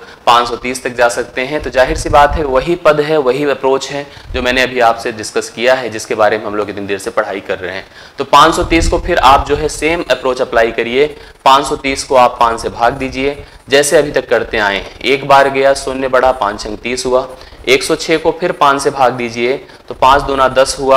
530 तक जा सकते हैं। तो जाहिर सी बात है वही पद है, वही अप्रोच है जो मैंने अभी आपसे डिस्कस किया है, जिसके बारे में हम लोग इतनी देर से पढ़ाई कर रहे हैं। तो 530 को फिर आप जो है सेम अप्रोच अप्लाई करिए। 530 को आप 5 से भाग दीजिए, जैसे अभी तक करते आए। एक बार गया, शून्य बढ़ा, 5 अंक 30 हुआ। 106 को फिर 5 से भाग दीजिए, तो 5 दूना 10 हुआ,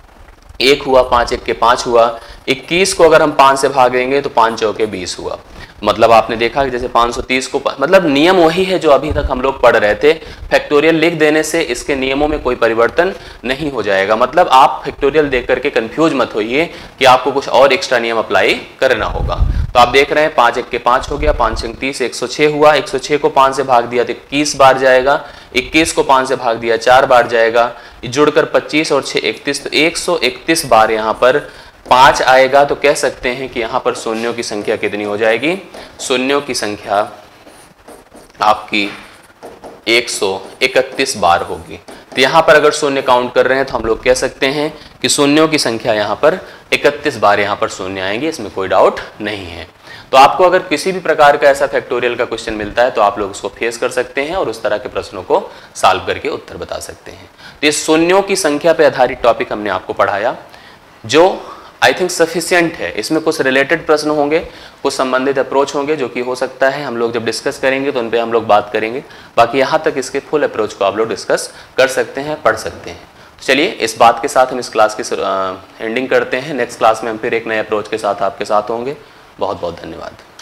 1 हुआ, 5 1 के 5 हुआ। 21 को अगर हम 5 से भाग देंगे तो 5 चौके 20 हुआ। मतलब आपने देखा कि जैसे 530 को, मतलब नियम वही है जो अभी तक हम लोग पढ़ रहे थे। फैक्टोरियल लिख देने से इसके नियमों में कोई परिवर्तन नहीं हो जाएगा। मतलब आप फैक्टोरियल देख करके कंफ्यूज मत होइए कि आपको कुछ और एक्स्ट्रा नियम अप्लाई करना होगा। तो आप देख रहे हैं 5 1 के 5 हो गया, 5 अंक 30, 106 हुआ। 106 को 5 से भाग दिया तो 21 बार जाएगा। 21 को 5 से भाग दिया 4 बार जाएगा। जुड़कर 25 और 6 31, तो 131 बार यहाँ पर 5 आएगा। तो कह सकते हैं कि यहाँ पर शून्यों की संख्या कितनी हो जाएगी? शून्यों की संख्या आपकी 131 बार होगी। तो यहाँ पर अगर शून्य काउंट कर रहे हैं तो हम लोग कह सकते हैं कि शून्यों की संख्या यहाँ पर 31 बार यहाँ पर शून्य आएंगे, इसमें कोई डाउट नहीं है। तो आपको अगर किसी भी प्रकार का ऐसा फैक्टोरियल का क्वेश्चन मिलता है तो आप लोग उसको फेस कर सकते हैं और उस तरह के प्रश्नों को सॉल्व करके उत्तर बता सकते हैं। तो ये शून्यों की संख्या पर आधारित टॉपिक हमने आपको पढ़ाया, जो आई थिंक सफिशिएंट है। इसमें कुछ रिलेटेड प्रश्न होंगे, कुछ संबंधित अप्रोच होंगे, जो कि हो सकता है हम लोग जब डिस्कस करेंगे तो उन पे हम लोग बात करेंगे। बाकी यहाँ तक इसके फुल अप्रोच को आप लोग डिस्कस कर सकते हैं, पढ़ सकते हैं। चलिए इस बात के साथ हम इस क्लास की एंडिंग करते हैं। नेक्स्ट क्लास में हम फिर एक नए अप्रोच के साथ आपके साथ होंगे। बहुत बहुत धन्यवाद।